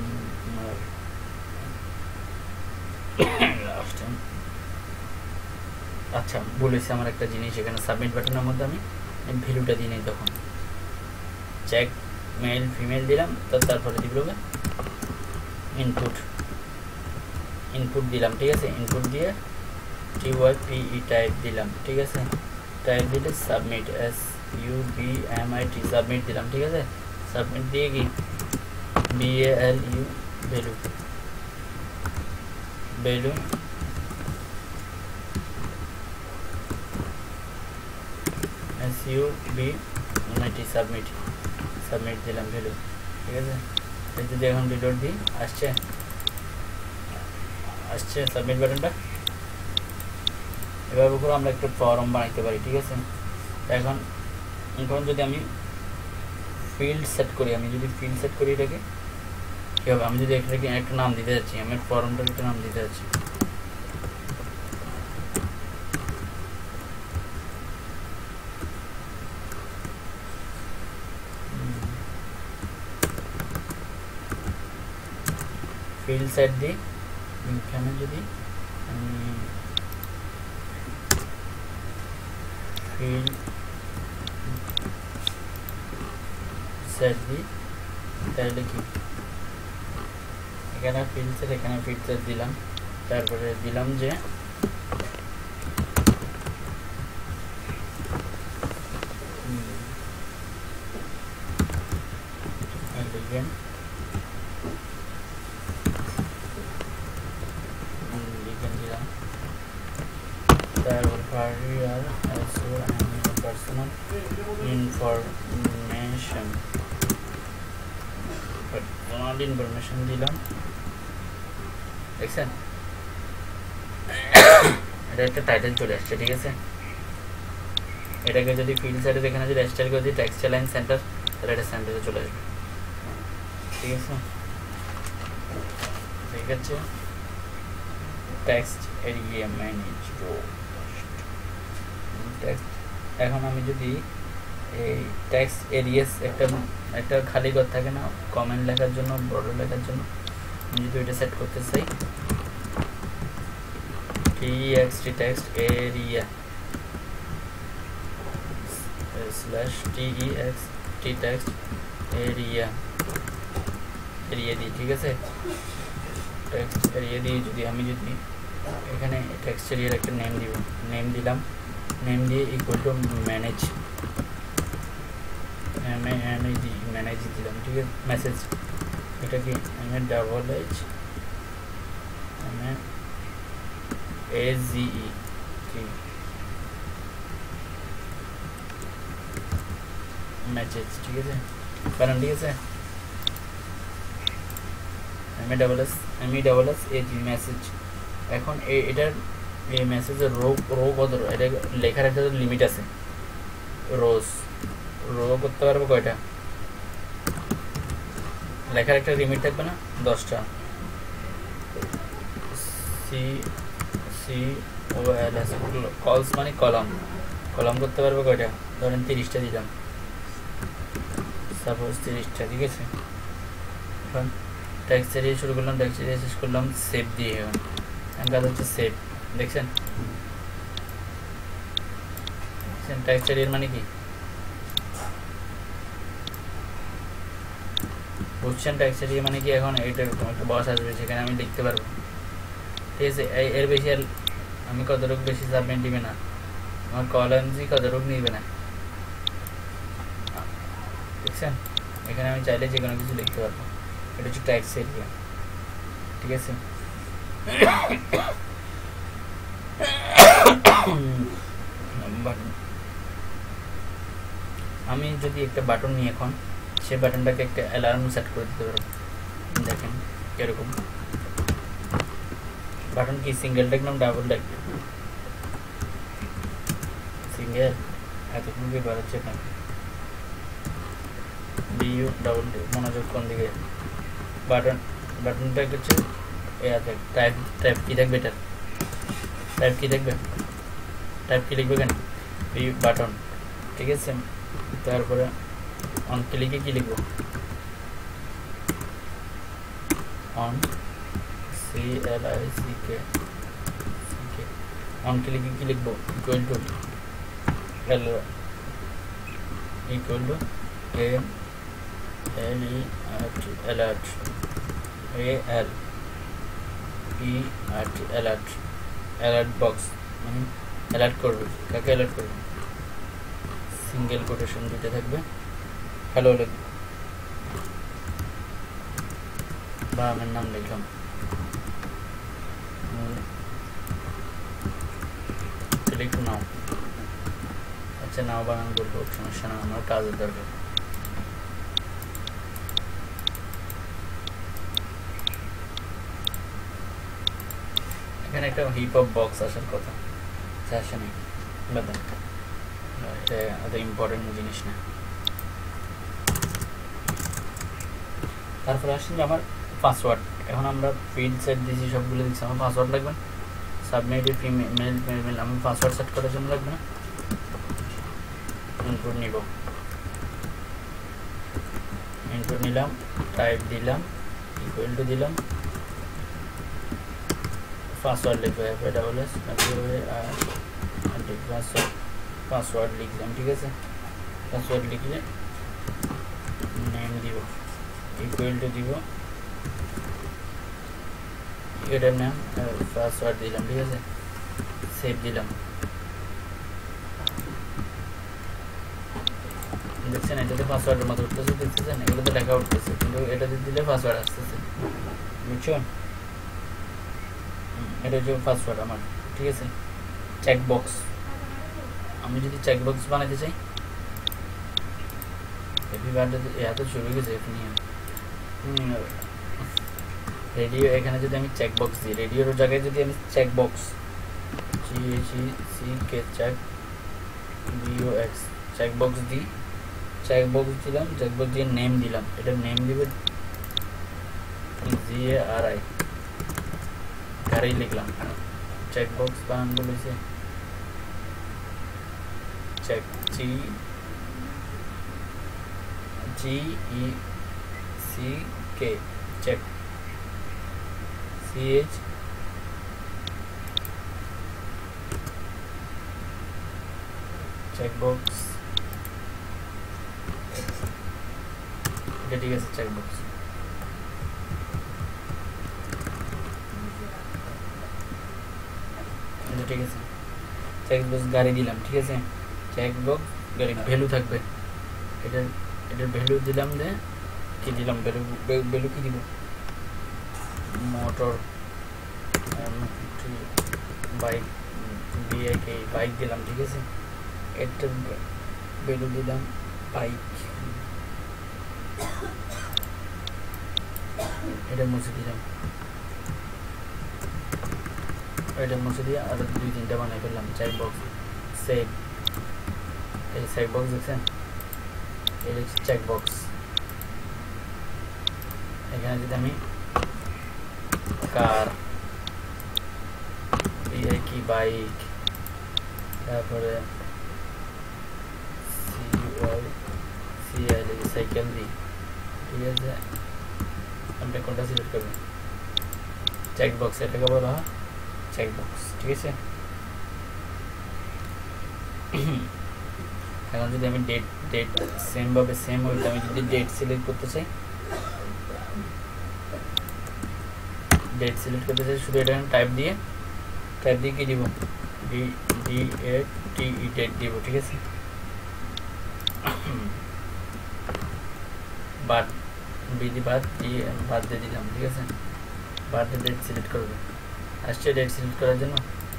আচ্ছা বলেছি আমার একটা জিনিস, এখানে সাবমিট বাটনের মধ্যে আমি ভ্যালুটা দিই নাই, তখন চেক মেল ফিমেল দিলাম, তো তারপরে দিব ইনপুট, ইনপুট দিলাম। ঠিক আছে, ইনপুট দিয়ে T Y P E type দিলাম। ঠিক আছে, টাইপ দিলে submit, S U B M I T, submit দিলাম। ঠিক আছে, সাবমিট দিয়ে কি B A L U value, value S U B M I T, submit, submit দিলাম ভ্যালু। ঠিক আছে, এই যদি এখন রিলোড দিই আসছে, আসছে সাবমিট বাটনটা। এভাবে করে আমরা একটা ফর্ম বানাইতে পারি। ঠিক আছে, এখন এখন যদি আমি ফিল্ড সেট করি, আমি যদি ফিল্ড সেট করি এটাকে কী হবে, আমি যদি এটাকে একটা নাম দিতে যাচ্ছি, আমি ফর্মটার একটা নাম দিতে যাচ্ছি, ফিল্ড সেট দিই, এখানে যদি আমি ফিল্ড সেট দিই তাহলে কি, এখানে ফিল্ড সেট, এখানে ফিল্ড সেট দিলাম, তারপরে দিলাম যে লিখবেন লিখেন দিলাম, তারপর career personal information, personal information দিলাম। দেখছেন এটা একটা টাইটেল চলে আসছে। ঠিক আছে, এটাকে যদি ফিল্ড সাইডে এখানে যদি স্টাইল করে দিই টেক্সট লাইন সেন্টার, তাহলে এটা সেন্টারে চলে আসবে। ঠিক আছে, ঠিক আছে, text area manage row text. এখন আমি যদি এই টেক্সট এরিয়াস একটা একটা খালি ঘর থাকে না কমেন্ট লেখার জন্য, বড় লেখার জন্য, আমি যদি এটা সেট করতে চাই text text area slash T E X T text area area দিই। ঠিক আছে, টেক্সট এরিয়া দিয়ে যদি আমি যদি এখানে টেক্সট এরিয়ার একটা নেম দিব, নেম দিলাম, নেম দিয়ে equal to manage, M A N E D manage দিলাম। ঠিক আছে, মেসেজ এটা কি M A double H M A A G E message. ঠিক আছে, কারণ ঠিক আছে M A double S M E double S A G message. এখন এটার এই মেসেজের রো রো কত, এটা লেখার একটা লিমিট আছে, রোজ রো করতে পারবো কয়টা, লেখার একটা লিমিট থাকবে না, দশটা। C C O L S cols মানে কলাম, কলাম করতে পারবো কয়টা, ধরেন তিরিশটা দিলাম, সাপোজ তিরিশটা। ঠিক আছে, এখন টেক্সট এরিয়া শুরু করলাম, টেক্সট এরিয়া শেষ করলাম সেভ দিয়ে। এখন এখন কাজ হচ্ছে সেভ। দেখছেন টেক্সট এরিয়ার মানে কি বুঝছেন? টেক্সট এরিয়া মানে কি, এখন এইটা এরকম একটা বক্স আসবে, সেখানে আমি লিখতে পারবো। ঠিক আছে, এর বেশি আর আমি কতটুকু বেশি সাবমিট দিবে না, আমার কলামজি কতটুকু নিবে না। দেখছেন, এখানে আমি চাইলে যে কোনো কিছু লিখতে পারবো। এটা হচ্ছে টেক্সট এরিয়া। ঠিক আছে, বাটন আমি যদি একটা বাটন নিয়ে এখন সেই বাটনটাকে একটা অ্যালার্ম সেট করে দিতে পারবো। দেখেন এরকম বাটন কি সিঙ্গেল টেক নাম ডাবল টেক? সিঙ্গেল। এতক্ষণ কি বার হচ্ছে আপনাকে বিইউ ডাবল টেক মনোযোগ কোন দিকে? বাটন বাটনটা হচ্ছে টাইপ টাইপ কি দেখবে? এটা টাইপ কি দেখবে? টাইপ কি লিখবে কেন? বিইউ বাটন, ঠিক আছে। তারপরে অন ক্লিকে কি লিখবো? On C L I C K on ক্লিকে কি লিখবো? Equal to L equal to A L E R T alert A L E R T alert alert box মানে অ্যালার্ট করবে। কাকে অ্যালার্ট করবে? সিঙ্গেল কোটেশন দিতে থাকবে, হ্যালো লিখবে বা আমার নাম লিখলাম ক্লিক নাও। আচ্ছা নাও বানান বলবো, সমস্যা না, আমার কাজের দরকার। এখানে একটা হিপ হপ বক্স আসার কথা, আসে নাই, বাদ এটা এত ইম্পর্টেন্ট জিনিস না। তারপরে আসেন যে আমার পাসওয়ার্ড। এখন আমরা ফিল্ড সেট দিয়েছি, সবগুলো দিচ্ছি, আমার পাসওয়ার্ড লাগবে না। সাবনেট ফিমেল মেল মেল আমি পাসওয়ার্ড সেট করার জন্য লাগবে না। ইনপুট নিব, ইনপুট নিলাম, টাইপ দিলাম, ইকুয়াল টু দিলাম, পাসওয়ার্ড লিখবো F A double S password password লিখলাম, ঠিক আছে। পাসওয়ার্ড লিখলে নেম দিব, ইকুয়াল টু দিব, এটার নাম পাসওয়ার্ড দিলাম, ঠিক আছে। সেভ দিলাম, দেখছেন এটাতে পাসওয়ার্ডের মতো উঠতেছে, দেখতেছেন এগুলোতে লেখা উঠতেছে, কিন্তু এটাতে দিলে পাসওয়ার্ড আসতেছে, বুঝছো? এটা হচ্ছে পাসওয়ার্ড আমার, ঠিক আছে। চেক বক্স, আমি যদি চেক বক্স বানাতে চাই, হ্যাপি বার্থডে এত শুরু হয়ে গেছে এখানে রেডিও। এখানে যদি আমি চেক বক্স দিই, রেডিওর জায়গায় যদি আমি check box G G C K check B O X check box দিই, চেক বক্স দিলাম, চেক বক্স দিয়ে নেম দিলাম, এটা নেম দিবে জি এ আর আই, গাড়ি লিখলাম। চেক বক্স বানান বলেছে check G G E C K check C H check box, এটা ঠিক আছে। চেক বক্স এটা ঠিক আছে। চেক বক্স গাড়ি দিলাম, ঠিক আছে। চেক বক্স গাড়ি ভ্যালু থাকবে, এটার এটার ভ্যালু দিলাম, দে কি দিলাম ভ্যালু, ভ্যালু কি দিব? মোটর বাইক বিআইকে বাইক দিলাম, ঠিক আছে। এটার ভ্যালু দিলাম বাইক, এটা মুছে দিলাম, এটা মুছে দিয়ে আর দুই তিনটা বানাই ফেললাম। চেক বক্স সেভ, এই চেক বক্স দেখছেন, এটা হচ্ছে চেক বক্স। এখানে যদি আমি কার কি বাইক, তারপরে সাইকেল দিই, ঠিক আছে। আপনি কোনটা সিলেক্ট করবেন? চেক বক্স, এটাকে বলা হয় চেক বক্স, ঠিক আছে। এখন যদি আমি ডেট ডেট সেম ভাবে সেম হইতে আমি যদি ডেট সিলেক্ট করতে চাই, ডেট সিলেক্ট করতে চাই শুধু এটা টাইপ দিয়ে টাইপ দিয়ে কি দিব? D D A T E date দিব, ঠিক আছে। বাদ বিধি বাদ দিয়ে বাদ দিয়ে দিলাম, ঠিক আছে। বাদ দিয়ে ডেট সিলেক্ট করবে, আসছে ডেট সিলেক্ট করার জন্য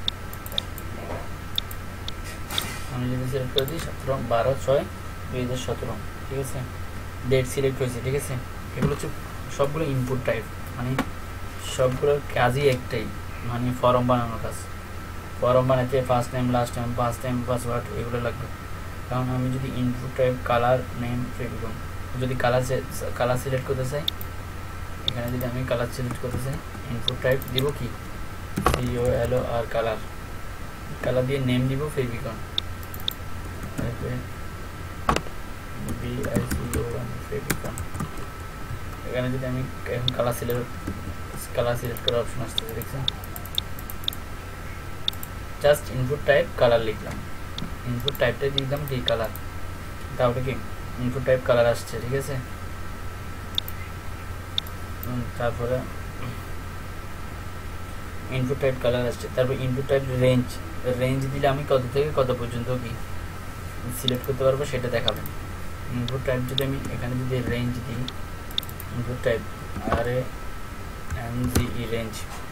আমি যদি সিলেক্ট করে দিই সতেরো বারো ছয় দুই হাজার সতেরো ঠিক আছে ডেট সিলেক্ট হয়েছে ঠিক আছে এগুলো হচ্ছে সবগুলো ইনপুট টাইপ মানে সবগুলোর কাজই একটাই মানে ফর্ম বানানোর কাজ ফর্ম বানাতে first name last name first name password এগুলো লাগবে কারণ আমি যদি input type color name favicon যদি কালার কালার সিলেক্ট করতে চাই এখানে যদি আমি কালার সিলেক্ট করতে চাই ইনপুট টাইপ দিব কি C O L O R color color দিয়ে নেম দিব ফেভিকন ফেভিকন এখানে যদি আমি এখন কালার সিলেক্ট কালার সিলেক্ট করার অপশন আসতেছে দেখছেন জাস্ট ইনপুট টাইপ কালার লিখলাম ইনপুট টাইপটা দিলাম কি কালার তাহলে কি ইনপুট টাইপ কালার আসছে ঠিক আছে তারপরে ইনপুট টাইপ কালার আসছে তারপর ইনপুট টাইপ রেঞ্জ রেঞ্জ দিলে আমি কত থেকে কত পর্যন্ত কি সিলেক্ট করতে পারবো সেটা দেখাবেন ইনপুট টাইপ যদি আমি এখানে যদি রেঞ্জ দিই input type R A N G E range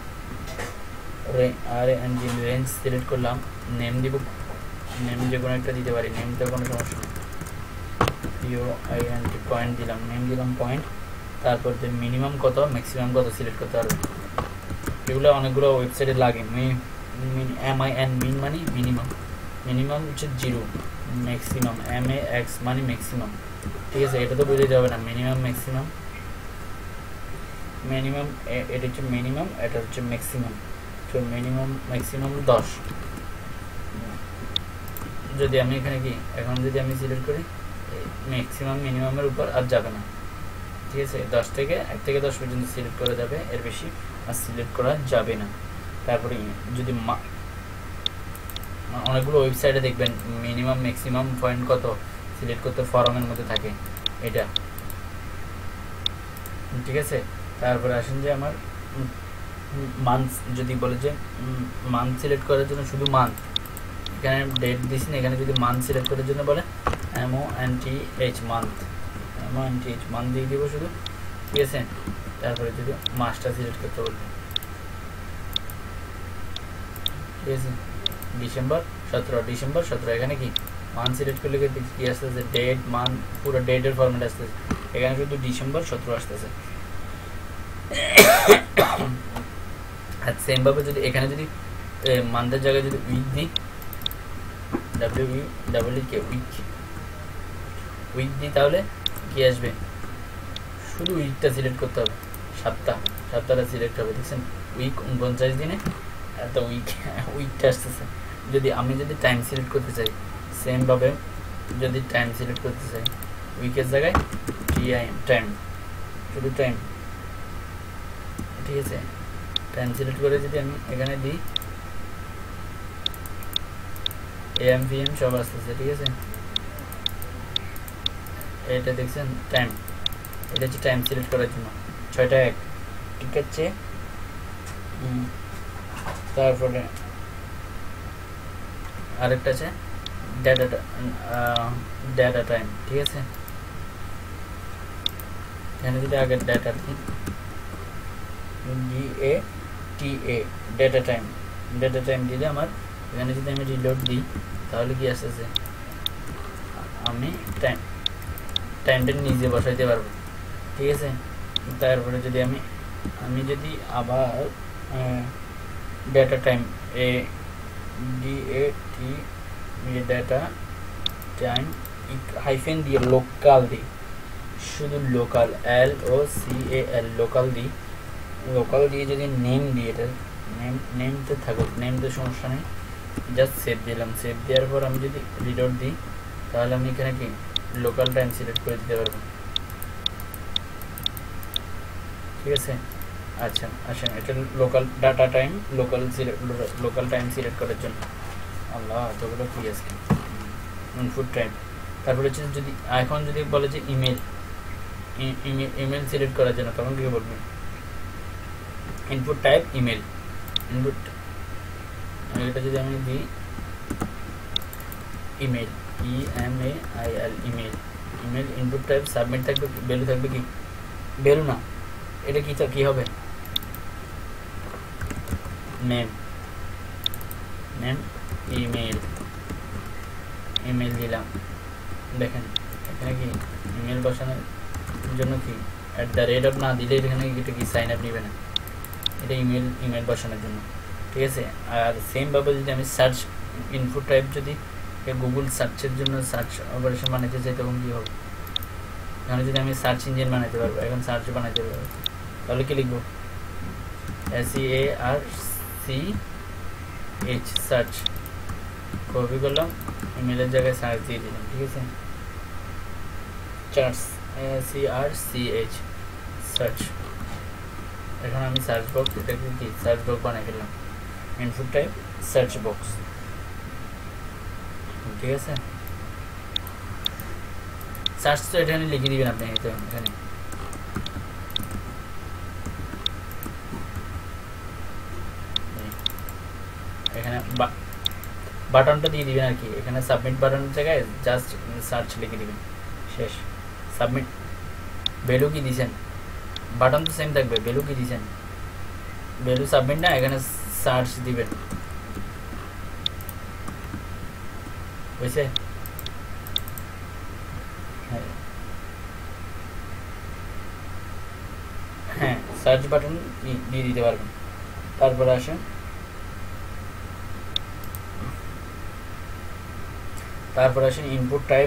R A N G range select করলাম নেম দিব নেম যে কোনো একটা দিতে পারি নেমটা কোনো সমস্যা নেই P O I N T point দিলাম নেম দিলাম পয়েন্ট তারপর যে মিনিমাম কত ম্যাক্সিমাম কত সিলেক্ট করতে পারবে এগুলো অনেকগুলো ওয়েবসাইটে লাগে এম আই এন মিন মানে মিনিমাম মিনিমাম হচ্ছে zero maximum M A X মানে ম্যাক্সিমাম ঠিক আছে এটা তো বুঝে যাবে না মিনিমাম ম্যাক্সিমাম মিনিমাম এটা হচ্ছে মিনিমাম এটা হচ্ছে ম্যাক্সিমাম তো মিনিমাম ম্যাক্সিমাম দশ যদি আমি এখানে কি এখন যদি আমি সিলেক্ট করি ম্যাক্সিমাম মিনিমামের উপর আর যাবে না ঠিক আছে দশ থেকে এক থেকে দশ পর্যন্ত সিলেক্ট করা যাবে এর বেশি আর সিলেক্ট করা যাবে না তারপরে যদি অনেকগুলো ওয়েবসাইটে দেখবেন মিনিমাম ম্যাক্সিমাম পয়েন্ট কত সিলেক্ট করতে ফরমের মধ্যে থাকে এটা ঠিক আছে তারপরে আসেন যে আমার মান্থ যদি বলে যে মান্থ সিলেক্ট করার জন্য শুধু মান্থ এখানে ডেট দিছি না এখানে যদি মান্থ সিলেক্ট করার জন্য বলে M O N T H month M O N T H month দিয়ে দিব শুধু ঠিক আছে তারপরে যদি মাসটা সিলেক্ট করতে বলবে ঠিক আছে ডিসেম্বর সতেরো ডিসেম্বর সতেরো এখানে কি মান্থ সিলেক্ট করলে কি আসতেছে ডেট মান্থ পুরো ডেটের ফরম্যাট আসতেছে এখানে শুধু ডিসেম্বর সতেরো আসতেছে আর সেমভাবে যদি এখানে যদি মান্থের জায়গায় যদি উইক দিই W E double E K week week দিই তাহলে কি আসবে শুধু উইকটা সিলেক্ট করতে হবে সপ্তাহ সপ্তাহটা সিলেক্ট হবে দেখছেন উইক উনপঞ্চাশ দিনে এত উইক উইকটা আসতেছে যদি আমি যদি টাইম সিলেক্ট করতে চাই সেমভাবে যদি টাইম সিলেক্ট করতে চাই উইকের জায়গায় টি আই এম টাইম শুধু টাইম ঠিক আছে টাইম সিলেক্ট করে যদি আমি এখানে দিই এম পি এম সব আসতেছে ঠিক আছে এটা দেখছেন টাইম এটা হচ্ছে টাইম সিলেক্ট করার জন্য ছয়টা এক ঠিক আছে তারপরে আরেকটা আছে ডেটা ডেটা টাইম ঠিক আছে এখানে যদি আগে data D A T A data time data time দিলে আমার এখানে যদি আমি রিলোড দিই তাহলে কি আসতেছে আমি টাইম টাইমটা নিজে বসাইতে পারবো ঠিক আছে তারপরে যদি আমি আমি যদি আবার data time A D A T data time hyphen দিয়ে লোকাল দিই শুধু local L O C A L local দিই লোকাল দিয়ে যদি নেম দিই এটা নেম নেমতে থাকুক নেমতে সমস্যা নেই জাস্ট সেভ দিলাম সেভ দেওয়ার পর আমি যদি রিলোড দিই তাহলে আমি এখানে কি লোকাল টাইম সিলেক্ট করে দিতে পারবো ঠিক আছে আচ্ছা আচ্ছা এটা local data time local local time select করার জন্য আল্লাহ এতগুলো কি আছে ইনপুট টাইম তারপরে হচ্ছে যদি এখন যদি বলে যে ইমেল ইমেল সিলেক্ট করার জন্য তখন কি বলবেন ইনপুট টাইপ ইমেল ইনপুট এটা যদি আমি দিই email E M A I L email email input type submit থাকবে ভ্যালু থাকবে কি ভ্যালু না এটা কি কি হবে নেম নেম ইমেল ইমেল দিলাম দেখেন এখানে কি ইমেল বসানোর জন্য কি অ্যাট দ্য রেট অফ না দিলে এখানে এটা কি সাইন আপ নেবে না এটা ইমেল ইমেল বসানোর জন্য ঠিক আছে আর সেম ভাবে যদি আমি সার্চ ইনপুট টাইপ যদি গুগল সার্চের জন্য সার্চ অপারেশন বানাতে চাই তখন কি হবে এখানে যদি আমি সার্চ ইঞ্জিন বানাতে পারবো এখন সার্চ বানাতে পারবো তাহলে কি লিখবো S E A R C H search copy করলাম ইমেলের জায়গায় সার্চ দিয়ে দিলাম ঠিক আছে search C R C H search এখন আমি সার্চ বক্স এটাকে কি সার্চ বক্স বানিয়ে ফেললাম ইনপুট টাইপ সার্চ বক্স ঠিক আছে সার্চ তো এখানে লিখে দিবেন আপনি এখানে এখানে বাটনটা দিয়ে দিবেন আর কি এখানে সাবমিট বাটনের জায়গায় জাস্ট সার্চ লিখে দিবেন শেষ সাবমিট ভ্যালু কি দিয়েছেন বাটন তো সেম থাকবে ভ্যালু কি দিয়েছেন ভ্যালু সাবমিট না এখানে সার্চ দিবেন বুঝছে হ্যাঁ সার্চ বাটন দিয়ে দিতে পারবেন তারপরে আসেন তারপরে আসেন ইনপুট টাইপ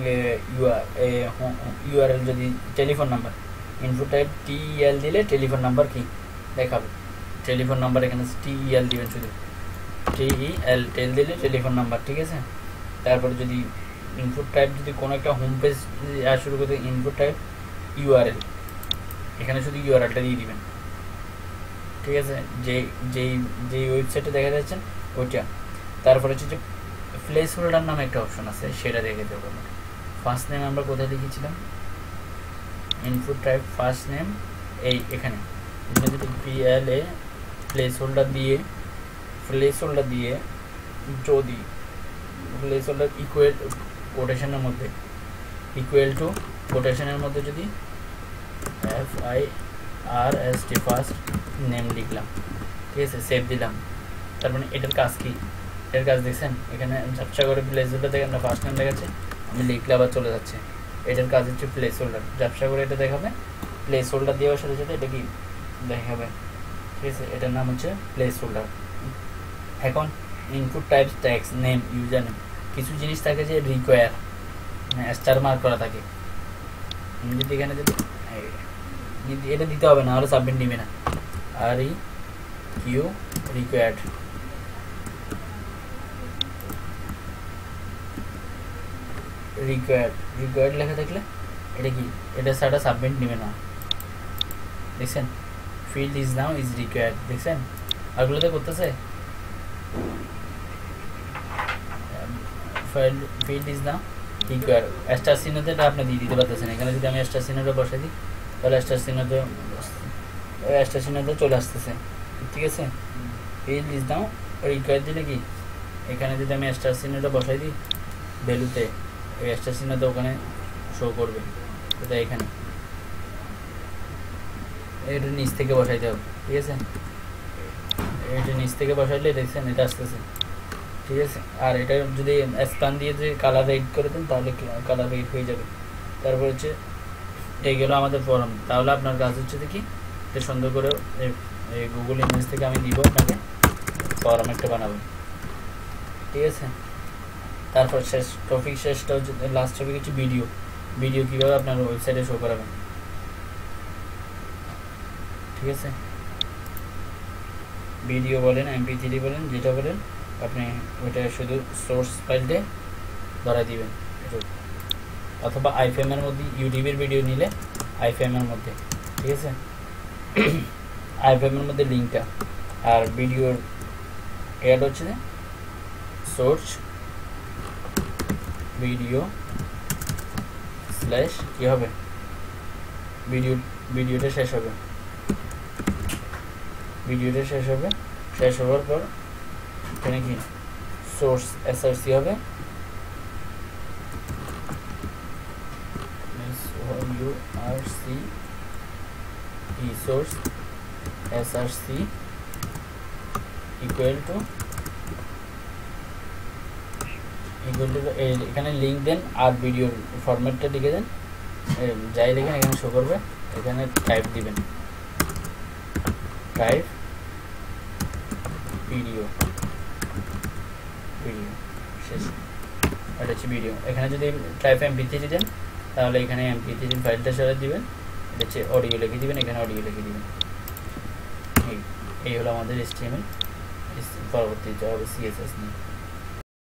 ইউআরএল যদি telephone number input type T E L দিলে টেলিফোন নাম্বার কি দেখাবে টেলিফোন নাম্বার এখানে টিইএল দিবেন শুধু টিইএল টেল দিলে টেলিফোন নাম্বার ঠিক আছে তারপরে যদি ইনপুট টাইপ যদি কোনো একটা হোম পেজ আসা শুরু করতে ইনপুট টাইপ ইউআরএল এখানে শুধু ইউআরএলটা দিয়ে দিবেন ঠিক আছে যে যেই যেই ওয়েবসাইটে দেখা যাচ্ছেন ওইটা তারপরে হচ্ছে যে প্লেস হোল্ডার নামে একটা অপশন আছে সেটা দেখে দেবো আমরা ফার্স্ট নেম আমরা কোথায় লিখেছিলাম ইনপুট টাইপ ফার্স্ট নেম এই এখানে এখানে যদি পিএল এ প্লেস হোল্ডার দিয়ে প্লেস হোল্ডার দিয়ে যদি প্লেস হোল্ডার ইকুয়াল কোটেশনের মধ্যে ইকুয়াল টু কোটেশনের মধ্যে যদি F I R S T first name লিখলাম ঠিক আছে সেভ দিলাম তার মানে এটার কাজ কি এর কাজ দেখছেন এখানে ঝাপসা করে প্লেস হোল্ডার থেকে আমরা ফার্স্ট নেম দেখাচ্ছে আমি লিখলে আবার চলে যাচ্ছে এটার কাজ হচ্ছে প্লেস হোল্ডার ঝাপসা করে এটা দেখাবে প্লেস হোল্ডার দেওয়ার সাথে সাথে এটা কি দেখাবে ঠিক আছে এটার নাম হচ্ছে প্লেস হোল্ডার এখন input types text name user name কিছু জিনিস থাকে যে রিকোয়ার স্টার মার্ক করা থাকে যদি এখানে যদি এটা দিতে হবে না হলে সাবমিট নিবে না R E Q required required required লেখা থাকলে এটা কি এটা সাটা সাবমিট নেবে না দেখছেন field is now is required দেখছেন আরগুলোতে করতেছে field is now required star চিহ্নতে আপনি দিয়ে দিতে পারতেছেন এখানে যদি আমি স্টার চিহ্নটা বসাই দিই তাহলে স্টার চিহ্নতে স্টার চিহ্নতে চলে আসতেছে ঠিক আছে ফিল্ড ইজ নাও রিকোয়ার্ড দিলে কি এখানে যদি আমি স্টার চিহ্নটা বসাই দিই ভ্যালুতে এই স্টার চিহ্নটা ওখানে শো করবে এটা এখানে এটা নিচ থেকে বসাইতে হবে ঠিক আছে এটা নিচ থেকে বসাইলে দেখছেন এটা আসতেছে ঠিক আছে আর এটা যদি স্প্যান দিয়ে যদি কালার রেড করে দেন তাহলে কালার রেড হয়ে যাবে তারপর হচ্ছে এই গেল আমাদের ফর্ম তাহলে আপনার কাজ হচ্ছে দেখি এটা সুন্দর করে এই গুগল ইমেজ থেকে আমি দিব আপনাকে ফর্ম একটা বানাবো ঠিক আছে তারপর শেষ টপিক শেষটা হচ্ছে লাস্ট টপিক হচ্ছে ভিডিও ভিডিও কীভাবে আপনার ওয়েবসাইটে শো করাবেন ঠিক আছে ভিডিও বলেন এমপি থ্রি বলেন যেটা বলেন আপনি ওইটা শুধু সোর্স ফাইলতে ধরা দিবেন অথবা আইফএম এর মধ্যে ইউটিউবের ভিডিও নিলে আইফএম এর মধ্যে ঠিক আছে আইফএম এর মধ্যে লিঙ্কটা আর ভিডিওর অ্যাড হচ্ছে সোর্স ভিডিও স্ল্যাশ কি হবে ভিডিও ভিডিওটা শেষ হবে ভিডিওটা শেষ হবে শেষ হওয়ার পর এখানে কি সোর্স এসআরসি হবে U R C E source S R C equal to equal to এখানে লিঙ্ক দেন আর ভিডিওর ফরম্যাটটা লিখে দেন, যাই লিখেন এখানে শো করবে, এখানে টাইপ দিবেন টাইপ ভিডিও ভিডিও শেষ, এটা হচ্ছে ভিডিও। এখানে যদি টাইপ এমপি থ্রি দেন তাহলে এখানে এমপি থ্রি ফাইলটা সরাই দিবেন, এটা হচ্ছে অডিও লিখে দিবেন, এখানে অডিও লিখে দিবেন। এই এই হলো আমাদের এইচটিএমএল। পরবর্তীতে হবে সিএসএস নিয়ে।